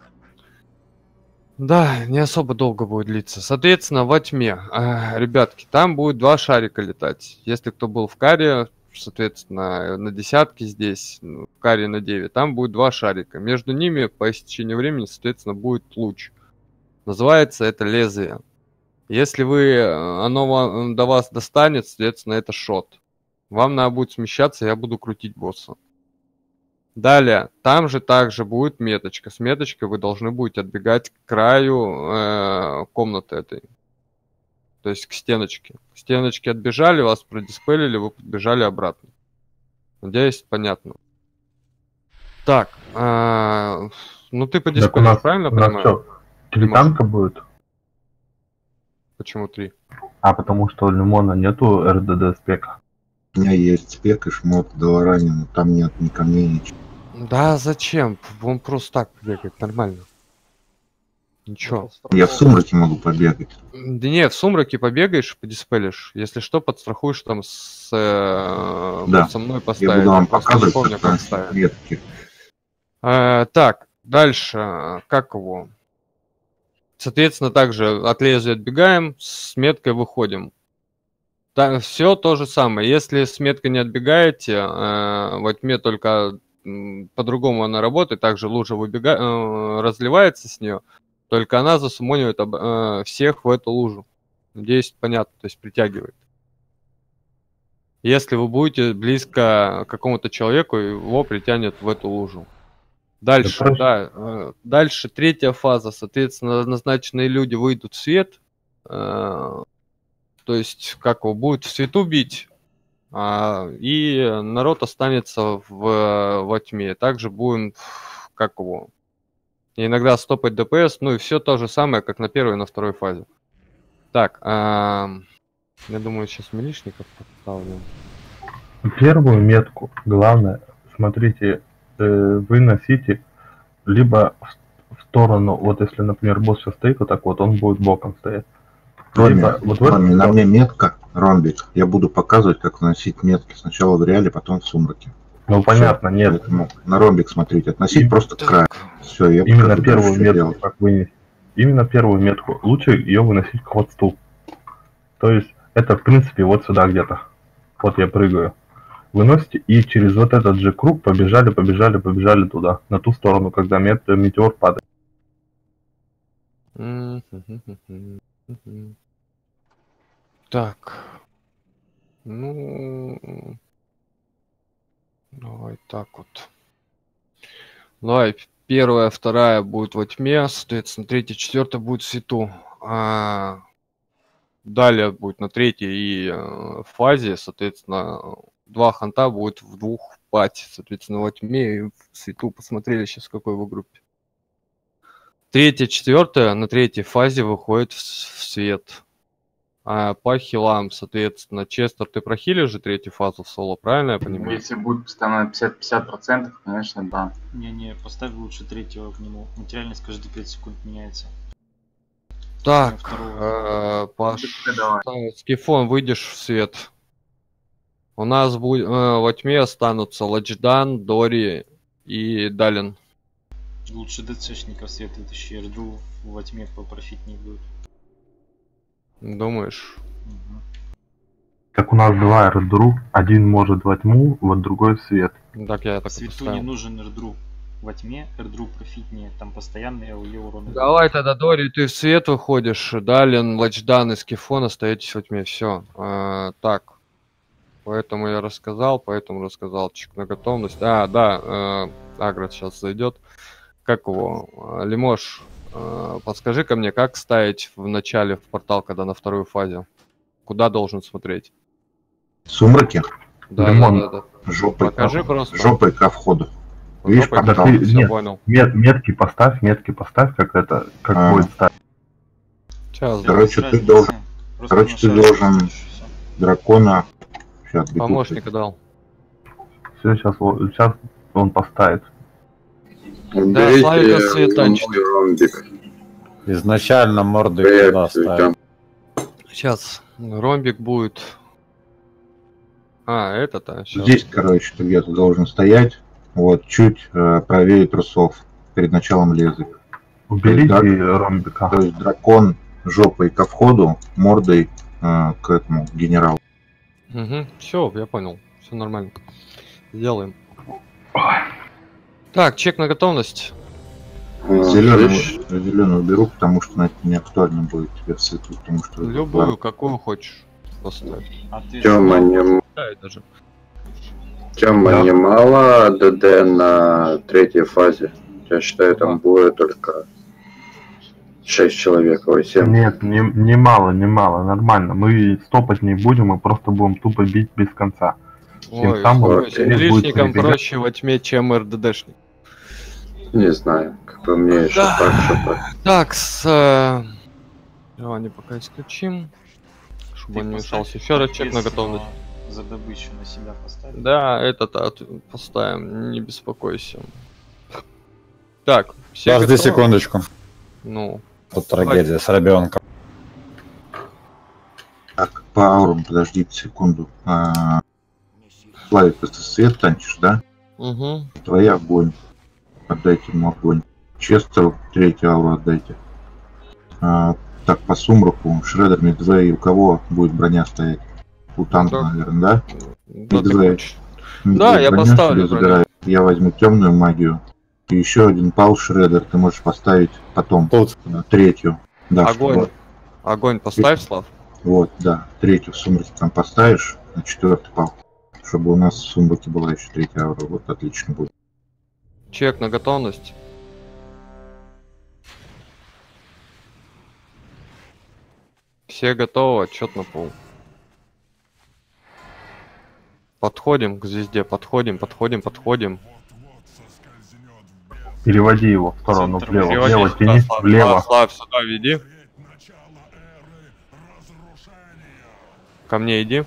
Да, не особо долго будет длиться. Соответственно, во тьме, ребятки, там будет 2 шарика летать. Если кто был в каре, соответственно, на десятке здесь, в каре на 9, там будет 2 шарика. Между ними по истечению времени, соответственно, будет луч. Называется это лезвие. Если оно до вас достанет, соответственно, это шот. Вам надо будет смещаться, я буду крутить босса. Далее, там же также будет меточка. С меточкой вы должны будете отбегать к краю комнаты этой. То есть к стеночке. К стеночке отбежали, вас продиспелили, вы подбежали обратно. Надеюсь, понятно. Так, ну ты подиспелишь, правильно понимаю? Что, 3 танка будет? Почему 3? А потому что у Лимона нету РДД спека. У меня есть спек и шмот Долорани, но там нет ни камней, ничего. Да зачем? Он просто так бегает, нормально. Ничего. Я в сумраке могу побегать. Да не, в сумраке побегаешь, подиспелишь. Если что, подстрахуешь там со мной поставить. Я буду вам Просто не показывать, помню, как как там ставить. ветки. Так, дальше, как его? Соответственно, также от лезвия отбегаем, с меткой выходим. Все то же самое. Если с меткой не отбегаете, во тьме только по-другому она работает, также лужа разливается с нее, только она засуммонивает всех в эту лужу. Надеюсь, понятно, то есть притягивает. Если вы будете близко к какому-то человеку, его притянет в эту лужу. Дальше, дальше 3-я фаза, соответственно, назначенные люди выйдут в свет, то есть, как его, будут в свету бить, и народ останется во тьме. Также будем, как его, иногда стопать ДПС, ну и все то же самое, как на 1-й и на 2-й фазе. Так, я думаю, сейчас милишников поставлю. Первую метку, главное, смотрите, вы носите либо в сторону, вот если, например, босс сейчас стоит вот так вот, он будет боком стоять. Либо, вот на мне метка, ромбик. Я буду показывать, как наносить метки. Сначала в реале, потом в сумраке. Ну понятно, нет. Поэтому на ромбик смотрите, относить просто к краю. Все, я именно первую метку, как вынести. Именно первую метку. Лучше ее выносить к хвосту. То есть это в принципе вот сюда где-то. Вот я прыгаю. Выносите и через вот этот же круг побежали туда, на ту сторону, когда метеор падает. Так. Ну, давай так вот. Давай, 1-я, 2-я будет во тьме, соответственно, 3-я, 4-я будет в свету. Далее будет на 3-й и фазе, соответственно, 2 ханта будет в 2 пати, соответственно, во тьме и в свету. Посмотрели сейчас, в какой вы группе. 3-я, 4-я на 3-й фазе выходит в свет. По хилам, соответственно, Честер, ты прохилишь же 3-ю фазу в соло, правильно я понимаю? Если будет постоянно 50%, конечно, да. Не, поставь лучше 3-го к нему. Материальность каждые 5 секунд меняется. Так, Скифон, выйдешь в свет. У нас будет во тьме останутся Лачдан, Дори и Далин. Лучше ДЦшников свет вытащи, Эрдру во тьме попрофитнее будет. Думаешь? Так у нас 2 Эрдру, один может во тьму, вот другой в свет. Так я так Свету поставил. не нужен Эрдру. во тьме, эрдруп профитнее, там постоянный АОЕ урона. Давай тогда, Дори, ты в свет выходишь, Далин, Лачдан и Скифон остаетесь во тьме, все. Так, поэтому я рассказал, чек на готовность. Да, Агрот сейчас зайдет. Как его? Лимош, подскажи ко мне, как ставить в начале в портал, когда на вторую фазе? Куда должен смотреть? Сумраки? Да. Жопой, Покажи просто. Жопой ко входу. Видишь, Жопой портал? ко входу, всё понял. Метки поставь, как это, как будет ставить. Сейчас, Короче, ты должен дракона. Сейчас, бегу. помощника дал. Все, сейчас он поставит. Да, Славика свет танчит. Ромбик. Изначально морды туда ставят. Сейчас, ромбик будет. Это-то. Сейчас. Здесь, короче, ты где-то должен стоять. Вот, чуть правее трусов. Перед началом лезвия. Уберите ромбика. То есть дракон жопой ко входу, мордой к этому генералу. Угу, все, я понял. Все нормально. Сделаем. Так, чек на готовность. Зеленую беру, потому что это не актуально будет тебе в свету, потому что... Любую, какую хочешь. Поставь. Тёма, не мало ДД на третьей фазе. Я считаю, там будет только 6 человек, ой, 7. Нет, не мало, нормально. Мы стопать не будем, мы просто будем тупо бить без конца. Ой, лишникам проще во тьме, чем РДДшник. Не знаю, как по мне, еще так, что так. Так, давай пока исключим, чтобы он не мешался. Еще раз чек на готовность. За добычу на себя поставить. Да, это поставим, не беспокойся. Так, все Подожди готовы? секундочку. Ну. Тут трагедия с ребенком. Так, по аурам, подождите секунду. Славик, ты свет танчишь, да? Угу. Твоя огонь. Отдайте ему огонь. Честеру третью ауру отдайте. Так, по сумраку, Шредер, Мидвей, у кого будет броня стоять? У танка, наверное, да? Мидвей. Да, я поставлю броню. Я возьму темную магию. И еще один пал Шредер ты можешь поставить потом. Третью. Да, огонь. Вот. Огонь поставь, Слав. Вот, да. Третью в сумраке там поставишь, на четвертый пал. Чтобы у нас в сумраке была еще третья аура. Вот отлично будет. Чек на готовность. Все готовы, отчет на пол. Подходим к звезде, подходим. Переводи его в сторону влево. Переводи Влево сюда, тяни, Слав, влево. Слав, сюда веди. Ко мне иди.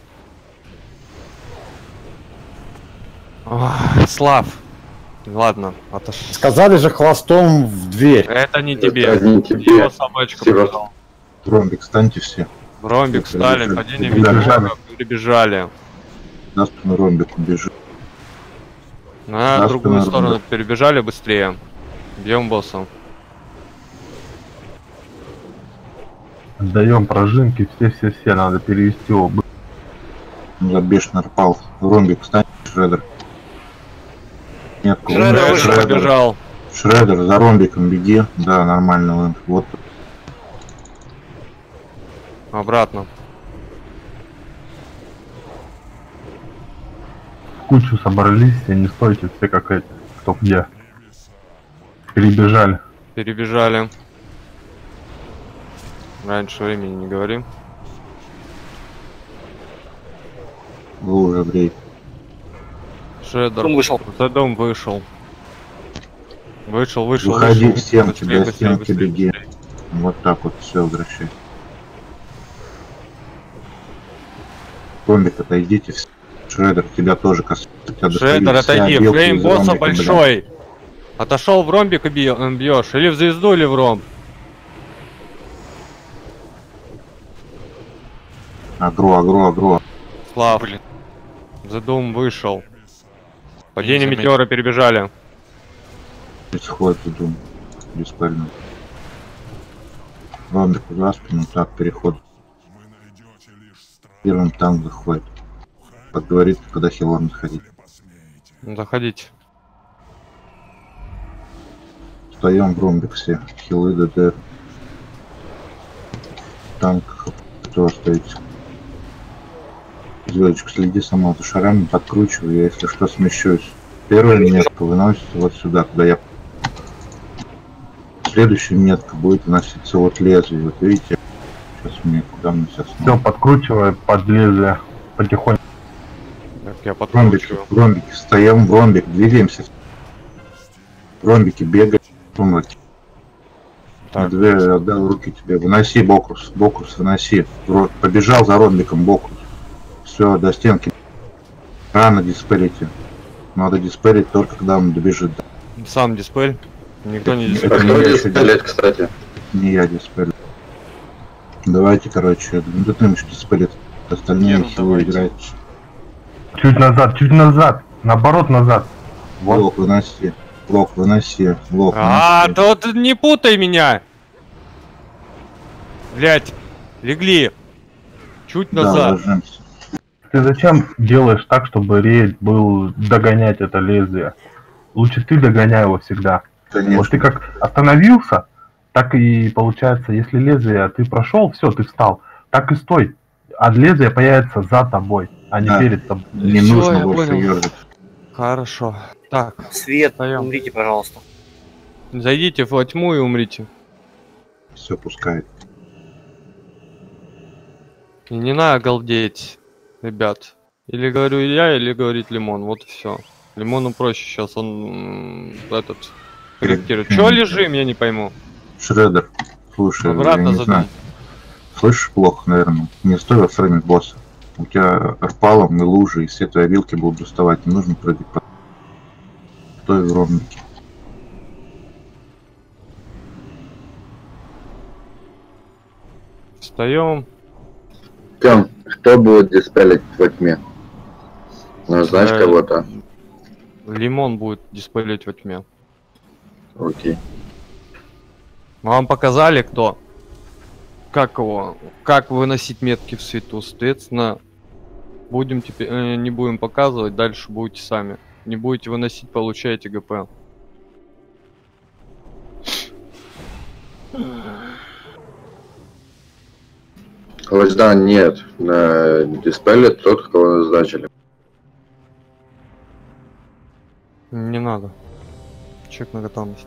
Слав. Ладно, Сказали же хвостом в дверь. Это не тебе. Это не тебе. Его собачка побежала. Ромбик, встаньте все. Ромбик, встали, падение перебежали. На спину Ромбик бежит. На другую сторону перебежали быстрее. Бьем босса. Отдаем пружинки, все, надо перевести его. За бешеный пал. Ромбик, встань, Шредер. Нет, Шредер побежал. Шредер, за Ромбиком беги. Да, нормально. Вот. Обратно. В кучу собрались, и не стойте все как эти, кто где. Перебежали. Раньше времени не говори. Вы уже в рейд. Шредер. За дом вышел. Выходи к стенке, Быстрее, до стенки беги. Вот так вот все, возвращай. Ромбик, отойдите. Шредер, тебя тоже касается. Шредер, отойди. Флейм босса большой. Отошел в ромбик и бьешь. Или в звезду, или в ромб. Агро. Слав. За дом вышел. Падение метеора перебежали. Исход за дом. Беспально. Ромбик за спину, так, переход. Первым танк заходит. Как говорит, когда Хилон заходить. Заходите. Встаем в ромбик все. Хилы, ДД. Танк, кто остается? Звездочка, следи сама за шарами, подкручивай, я если что смещусь. Первая метка выносится вот сюда, куда я... Следующая метка будет выноситься вот лезвие, вот видите? Сейчас мне, куда мне сейчас... Все, подкручивай под лезвие потихоньку. Так, я подкручиваю. В ромбике, встаем в ромбик, двигаемся. В ромбике бегаем, в ромбике. Так. Отдал руки тебе. Выноси Бокрус, Бокрус, выноси. Побежал за ромбиком Бокрус. Все, до стенки. Рано диспелите. Надо диспелить только когда он добежит. Сам диспель. Никто не А кто диспелит, кстати? Не я диспелю. Давайте, короче, Дутымыч диспелит. Остальные хилы играют. Чуть назад. Наоборот, назад. Вот. Блок выноси. Блок выноси. Блок да вот не путай меня! Блять, легли. Чуть назад. Да, ты зачем делаешь так, чтобы рейд был догонять это лезвие? Лучше ты догоняй его всегда. Конечно. Вот ты как остановился, так и получается, если лезвие ты прошел, все, ты встал, так и стой. А лезвие появится за тобой, а не перед тобой. Не Всё, нужно я больше понял. ежить. Хорошо. Так, Свет, встаем. умрите, пожалуйста. Зайдите во тьму и умрите. Все пускай. И не надо галдеть, ребят. Или говорю я, или говорит Лимон. Вот и все. Лимону проще сейчас, он этот корректирует. Чё лежим, я не пойму. Шредер, слушай, Обратно я не задам. знаю. Слышишь плохо, наверное. Не стой во фрейме босса. У тебя арпалом и лужи, и все твои вилки будут доставать. Не нужно прыгать по... Стой в ромбике. Встаем. Тём, кто будет диспелить во тьме? Назначь кого-то. Лимон будет диспелить во тьме. Окей. Вам показали кто? Как его? Как выносить метки в свету? Соответственно, будем теперь не будем показывать, дальше будете сами. Не будете выносить, получаете ГП. Гвозда нет. Диспелит тот, кого назначили. Не надо. Чек на готовность.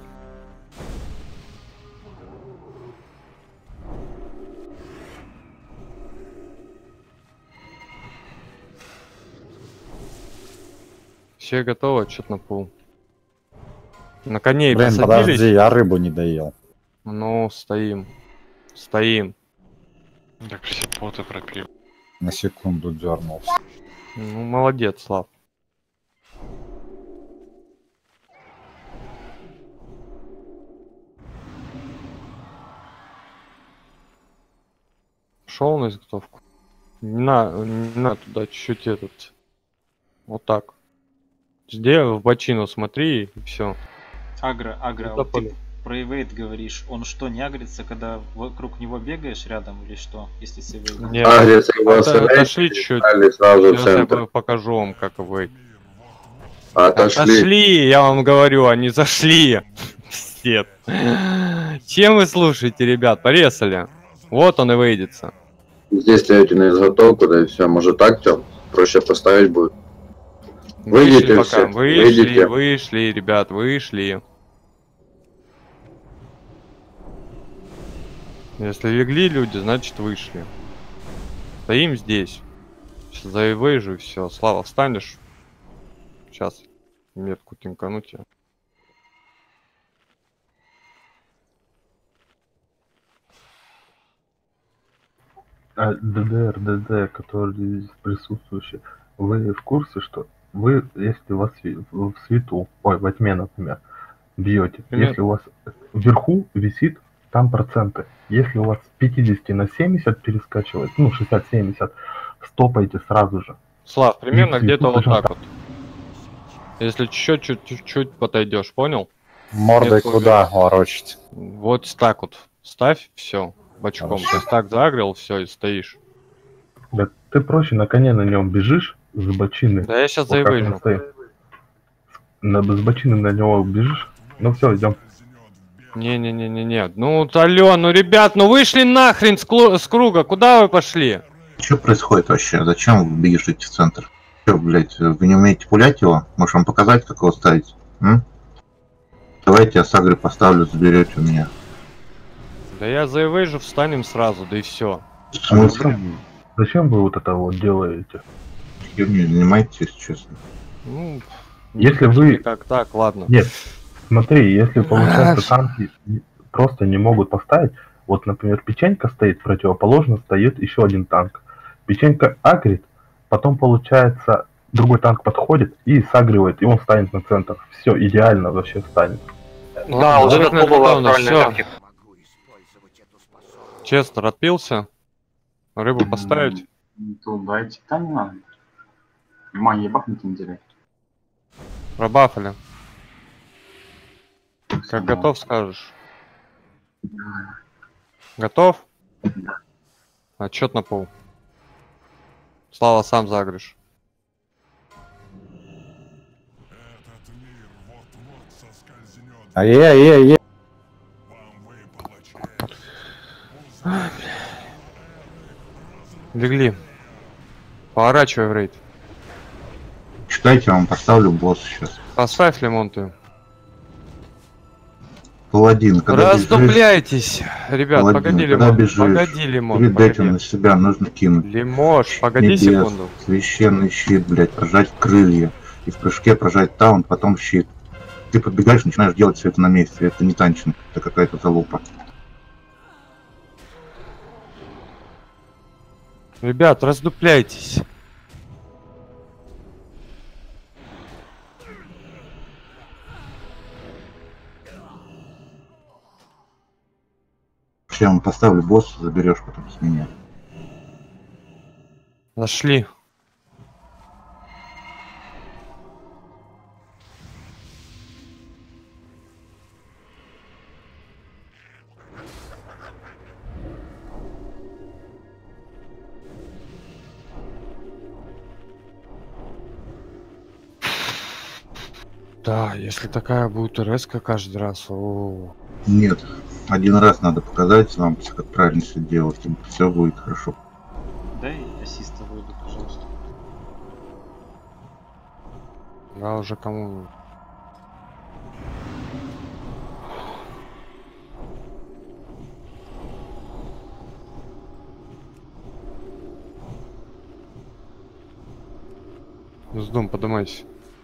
Все готово, отчет на пол. На коней Блин, посадились? подожди, я рыбу не доел. Ну, стоим. Стоим. Так все поты пропил. На секунду дернулся. Ну, молодец, Слав. Шел на изготовку. Не на туда чуть-чуть этот. Вот так. Где в бочину смотри и все. Агро, вот ты про эвейт говоришь, он что, не агрится, когда вокруг него бегаешь рядом или что, если с эвейтом? Нет, отошли чуть-чуть. Сейчас я покажу вам, как эвейт. Отошли, я вам говорю, они зашли. Пиздец. Чем вы слушаете, ребят? Порезали. Вот он и выйдется. Здесь ставите на изготовку, да и все. Может так, Тём? Проще поставить будет. Выйдите все. Вышли, ребят, вышли. Если легли люди, значит вышли. Стоим здесь. Сейчас заэвейжу и все. Слава, встанешь? Сейчас метку тинкану тебе. ДД, которые здесь присутствующие, вы в курсе, что вы, если у вас в свету, во тьме, например, бьете, если у вас вверху висит, там проценты. Если у вас с 50 на 70 перескачивает, 60-70, стопайте сразу же. Слав, примерно где-то вот так вот. Если чуть-чуть подойдешь, понял? Мордой куда ворочить? Вот так вот. Ставь, все, бочком. То есть так загрел, все, и стоишь. Да ты проще на коне на нем бежишь с бочины. Да я сейчас заебыжу. С бочины на него бежишь. Ну все, идем. Не-не-не-не-не. Ну, алё, ну, ребят, ну вышли нахрен с круга. Куда вы пошли? Что происходит вообще? Зачем вы бежите в центр? Что, блядь, вы не умеете пулять его? Может вам показать, как его ставить? Давайте я с агры поставлю, заберете у меня. Да я за эвейжу встанем сразу, да и все. Зачем вы вот это вот делаете? Херней занимаетесь, если честно. Ну, если вы... Как так, ладно. Нет, смотри, если, получается, танки просто не могут поставить, вот, например, печенька стоит, противоположно стоит еще один танк. Печенька агрит, потом, получается, другой танк подходит и сагривает, и он станет на центр. Все, идеально вообще станет. Да, вот это топовая правильная тактика. Честер отпился? Рыбу поставить? То дайте. Да не надо. Магии бахнуть не терять. Пробафали. Как готов, скажешь? Готов? Да. Отчет на пол. Слава, сам загришь. Ай-яй-яй-яй. Легли. Поворачивай в рейд. Читайте, я вам поставлю босс сейчас. Поставь лимонты. Паладин, когда раздупляйтесь, ребят, Паладин, погоди, когда Лимон, бежишь, погоди, Лимон, перед погоди. этим на себя нужно кинуть. Лимош, погоди Небес, секунду. священный щит, блядь, прожать крылья. И в прыжке прожать таунт, потом щит. Ты подбегаешь, начинаешь делать все это на месте. Это не танчинг, это какая-то залупа. Ребят, раздупляйтесь. Я вам поставлю босса, заберешь потом с меня. Нашли. Да, если такая будет РС-ка каждый раз, о. Нет, один раз надо показать вам, как правильно все делать, и все будет хорошо. Дай ассиста выйду, пожалуйста. Да, уже кому? Сдум, подымайся.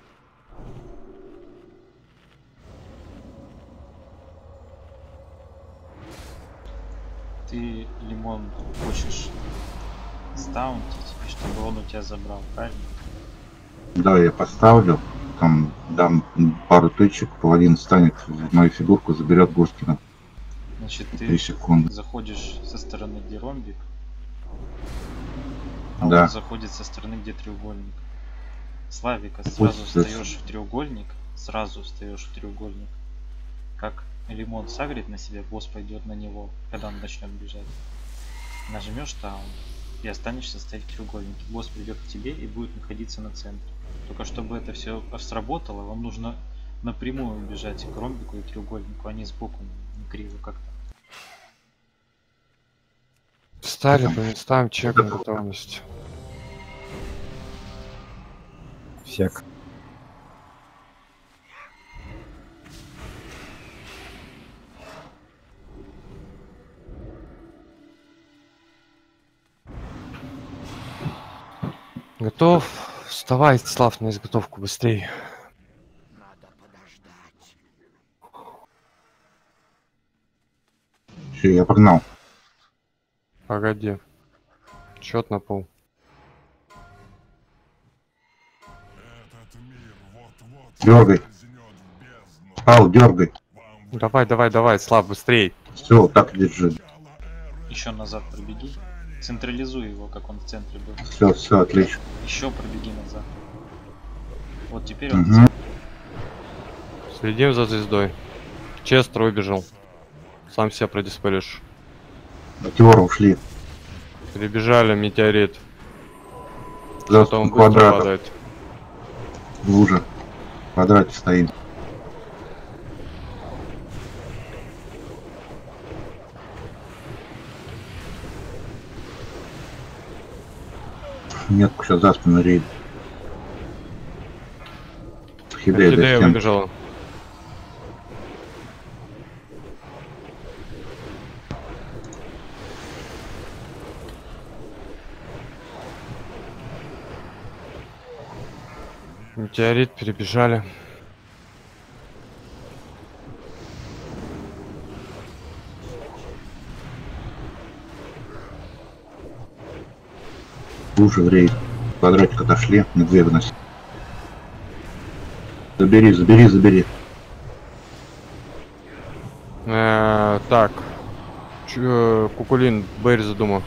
Ты, Лимон, хочешь стаунтить, чтобы он у тебя забрал, правильно? Да, я поставлю, там дам пару тычек, паладин станет в мою фигурку, заберет Гурскина. Значит, ты 3 секунды. заходишь со стороны, где ромбик, Да. он заходит со стороны, где треугольник. Славика, сразу встаешь в треугольник, как Лимон сагрит на себя, босс пойдет на него, когда он начнет бежать. Нажмешь таун и останешься стоять в треугольнике. Босс придет к тебе и будет находиться на центре. Только чтобы это все сработало, вам нужно напрямую бежать к ромбику и треугольнику, а не сбоку, не криво как-то. Встали по местам, чек на готовность. Всек. Готов? Вставай, Слав, на изготовку быстрее. Все, я погнал. Погоди. Счет на пол. Дергай. Пал, дергай. Давай, Слав, быстрей. Все, так держи. Еще назад пробеги. Централизуй его, как он в центре был. Все, отлично. Еще пробеги назад. Вот теперь он. Угу. Следим за звездой. Честер выбежал. Сам себя продиспелишь. Метеоры ушли. Перебежали, метеорит. За Потом быстро квадрат. падает. Лужа. В квадрате стоим. Метку сейчас за спину рейд. Хидея Хидея выбежала. Метеорит перебежали. Уже в рейд. Квадратик отошли, на 2 выноси. Забери, забери, забери. Так. Кукулин, Берри задумал.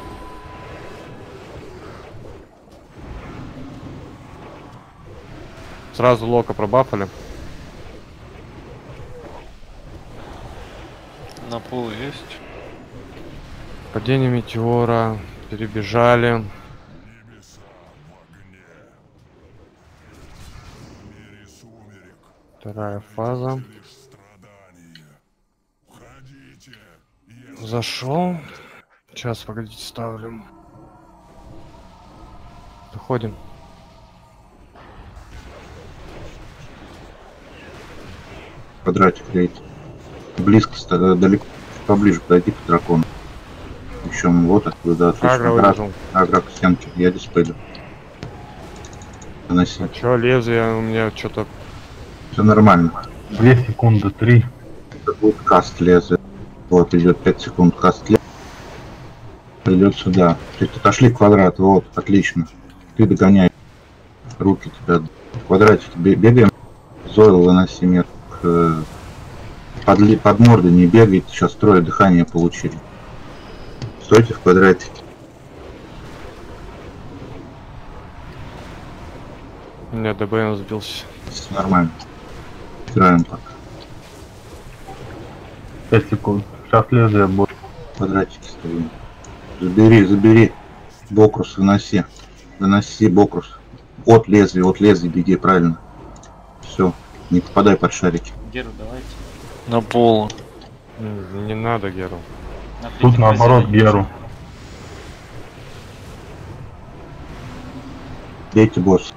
Сразу Лока пробафали. На пол есть. Падение метеора. Перебежали. Вторая фаза. Зашел. Сейчас, погодите, ставлю. Заходим. Квадратик рейд. Близко, далеко, поближе подойди к дракону. Еще вот оттуда, отлично. Агро выбежал. Агро к стенке, я диспелю. Заноси. Чё, лезвие у меня что-то... Все нормально. 2 секунды, 3. Это будет каст лезвия. Вот идет 5 секунд каст лезвия. Придет сюда. Чуть отошли квадрат, вот, отлично. Ты догоняй. Руки тебя. Квадратик бегаем. Зойл выноси метку. Под мордой не бегайте, сейчас трое дыхания получили. Стойте в квадратике. У меня ДБН сбился. Все нормально. Играем пока. 5 секунд. Сейчас лезвие будет. Квадратики ставим. Забери, забери. Бокрус выноси. Выноси бокрус. От лезвия беги, правильно. Все. Не попадай под шарики. Геру давайте. На пол. Не надо, Геру. Тут наоборот Геру. Бейте босс.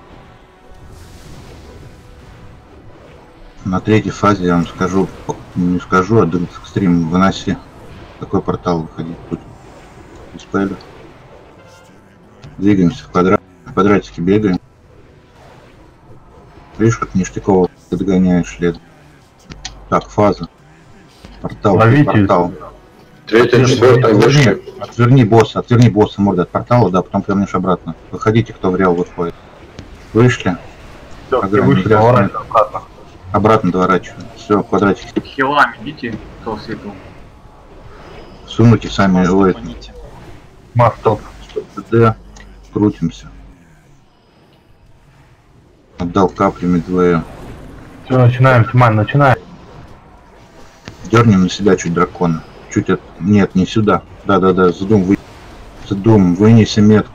На 3-й фазе я вам скажу, не скажу, а стрим выноси. Такой портал выходить будет. Диспелю. Двигаемся в квадратике бегаем. Видишь, как ништяково ты догоняешь лет. Так, фаза. Портал. Ловите. Портал. 3-я, 4-я вышли. Отверни босса, морда от портала, да, потом вернешь обратно. Выходите, кто в реал выходит. Вышли. Все, вышли, обратно. Обратно доворачиваем. Все, квадратик. Хилами идите, кто свету. Сунуйте сами. Ой, Мастоп. ДД. Крутимся. Отдал каплями 2. Все, начинаем, Тиман, начинаем. Дернем на себя чуть дракона. Чуть от... Нет, не сюда. Да-да-да, задум, вынеси метку.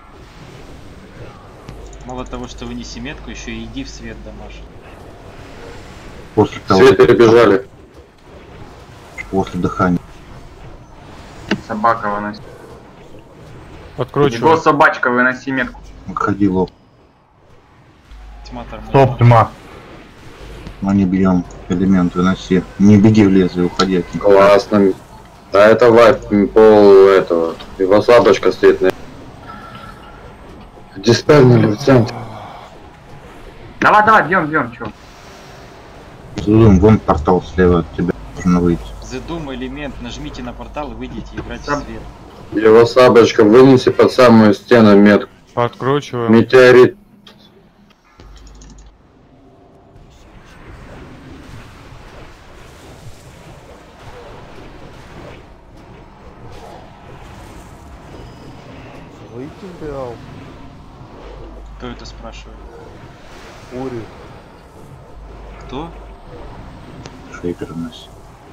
Мало того, что вынеси метку, еще и иди в свет дамаж. После того, Свет перебежали. после дыхания. Собака выноси. Подкручивай. Его собачка, выноси метку. Выходи лоб. Тьма тормозит. Стоп, Тима. Мы не бьем элемент, выноси. Не беги в лезвие, уходи от них. Классно. Да это вайп пол этого. Его слабочка стоит на... Диспельнули в центре. Давай, бьем, чё. Задум, вон портал слева от тебя должен выйти. Задум элемент, нажмите на портал и выйдите играть в свет. Его слабочка вынеси под самую стену метку. Подкручиваем. Метеорит. Выйти в реал. Кто это спрашивает? Ури. Кто? Шейкер у нас.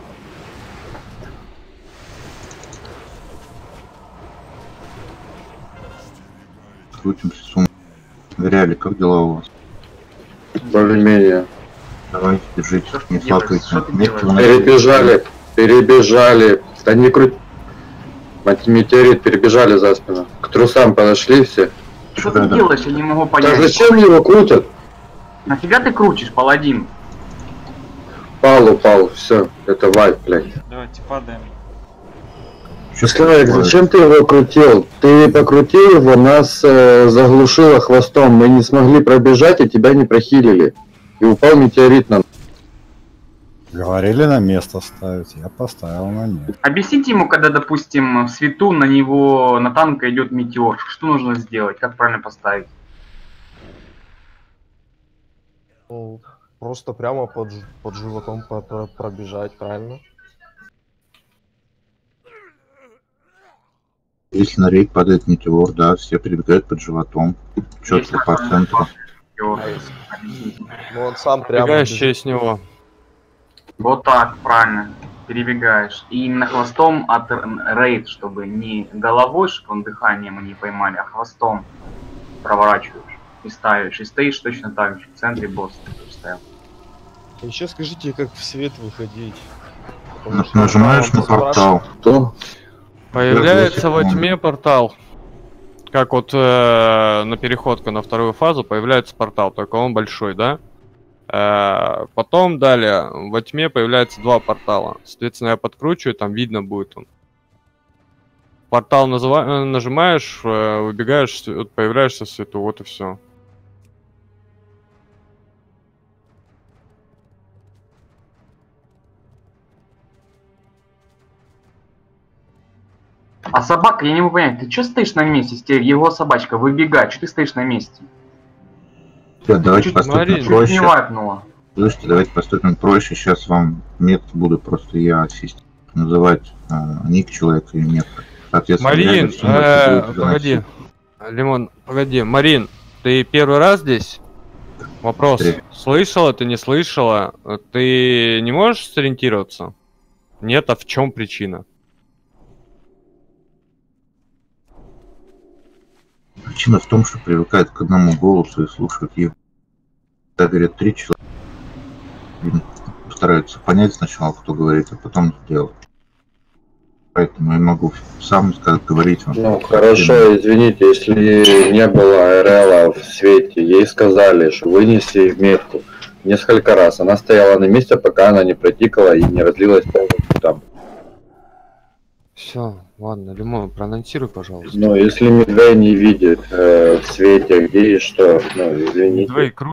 Крутимся, сумму. В реале, как дела у вас? Более-менее. Давайте, держите, не делаешь? флакайте. Что ты Метки делаешь? Перебежали. Да не круть. Метеорит, перебежали за спину. К трусам подошли все. Что ты делаешь, я не могу А понять. зачем его крутят? Нафига ты крутишь, паладин? Пал, все, это вайп, блядь. Давайте падаем. Славик, зачем ты его крутил? Ты покрутил его, нас заглушило хвостом, мы не смогли пробежать, и тебя не прохилили. И упал метеорит на... Говорили на место ставить, я поставил на нет. Объясните ему, когда, допустим, в свету на него, на танка идет метеор. Что нужно сделать? Как правильно поставить? Ну, просто прямо под животом пробежать, правильно? Если на рейд падает метеор, да, все прибегают под животом. Четко по центру. Ну, он сам прямо... Бегаешь через него. Вот так, правильно. Перебегаешь. И именно хвостом от рейд, чтобы не головой, чтобы он дыханием не поймали, а хвостом проворачиваешь и ставишь. И стоишь точно так же, в центре босса ставил. Еще скажите, как в свет выходить. Нажимаешь на портал. Что? Появляется во тьме портал. Как вот на переходку на вторую фазу появляется портал, только он большой, да? Потом далее во тьме появляется два портала. Соответственно, я подкручиваю, там видно будет он. Портал нажимаешь, выбегаешь, появляешься в свету, вот и все. А собака, я не могу понять, ты что стоишь на месте, если его собачка выбегает, что ты стоишь на месте? Давайте поступим проще. Не вайпнуло. Слушайте, давайте поступим проще. Сейчас вам метод буду просто я называть ник человека и метод. Соответственно, Марин, погоди. Лимон, погоди. Марин, ты первый раз здесь? Вопрос. Слышала, ты не слышала? Ты не можешь сориентироваться? Нет, а в чем причина? Причина в том, что привыкают к одному голосу и слушают его. Когда говорят 3 человека, стараются понять сначала, кто говорит, а потом сделать. Поэтому я могу сам говорить вам. Ну хорошо, извините, если не было РЛа в свете, ей сказали, что вынеси в метку несколько раз. Она стояла на месте, пока она не протикала и не разлилась полностью там. Все, ладно, Лимон, проанонсируй, пожалуйста. Ну, если Медвей не видит в свете, где и что, ну, извините. Медвей,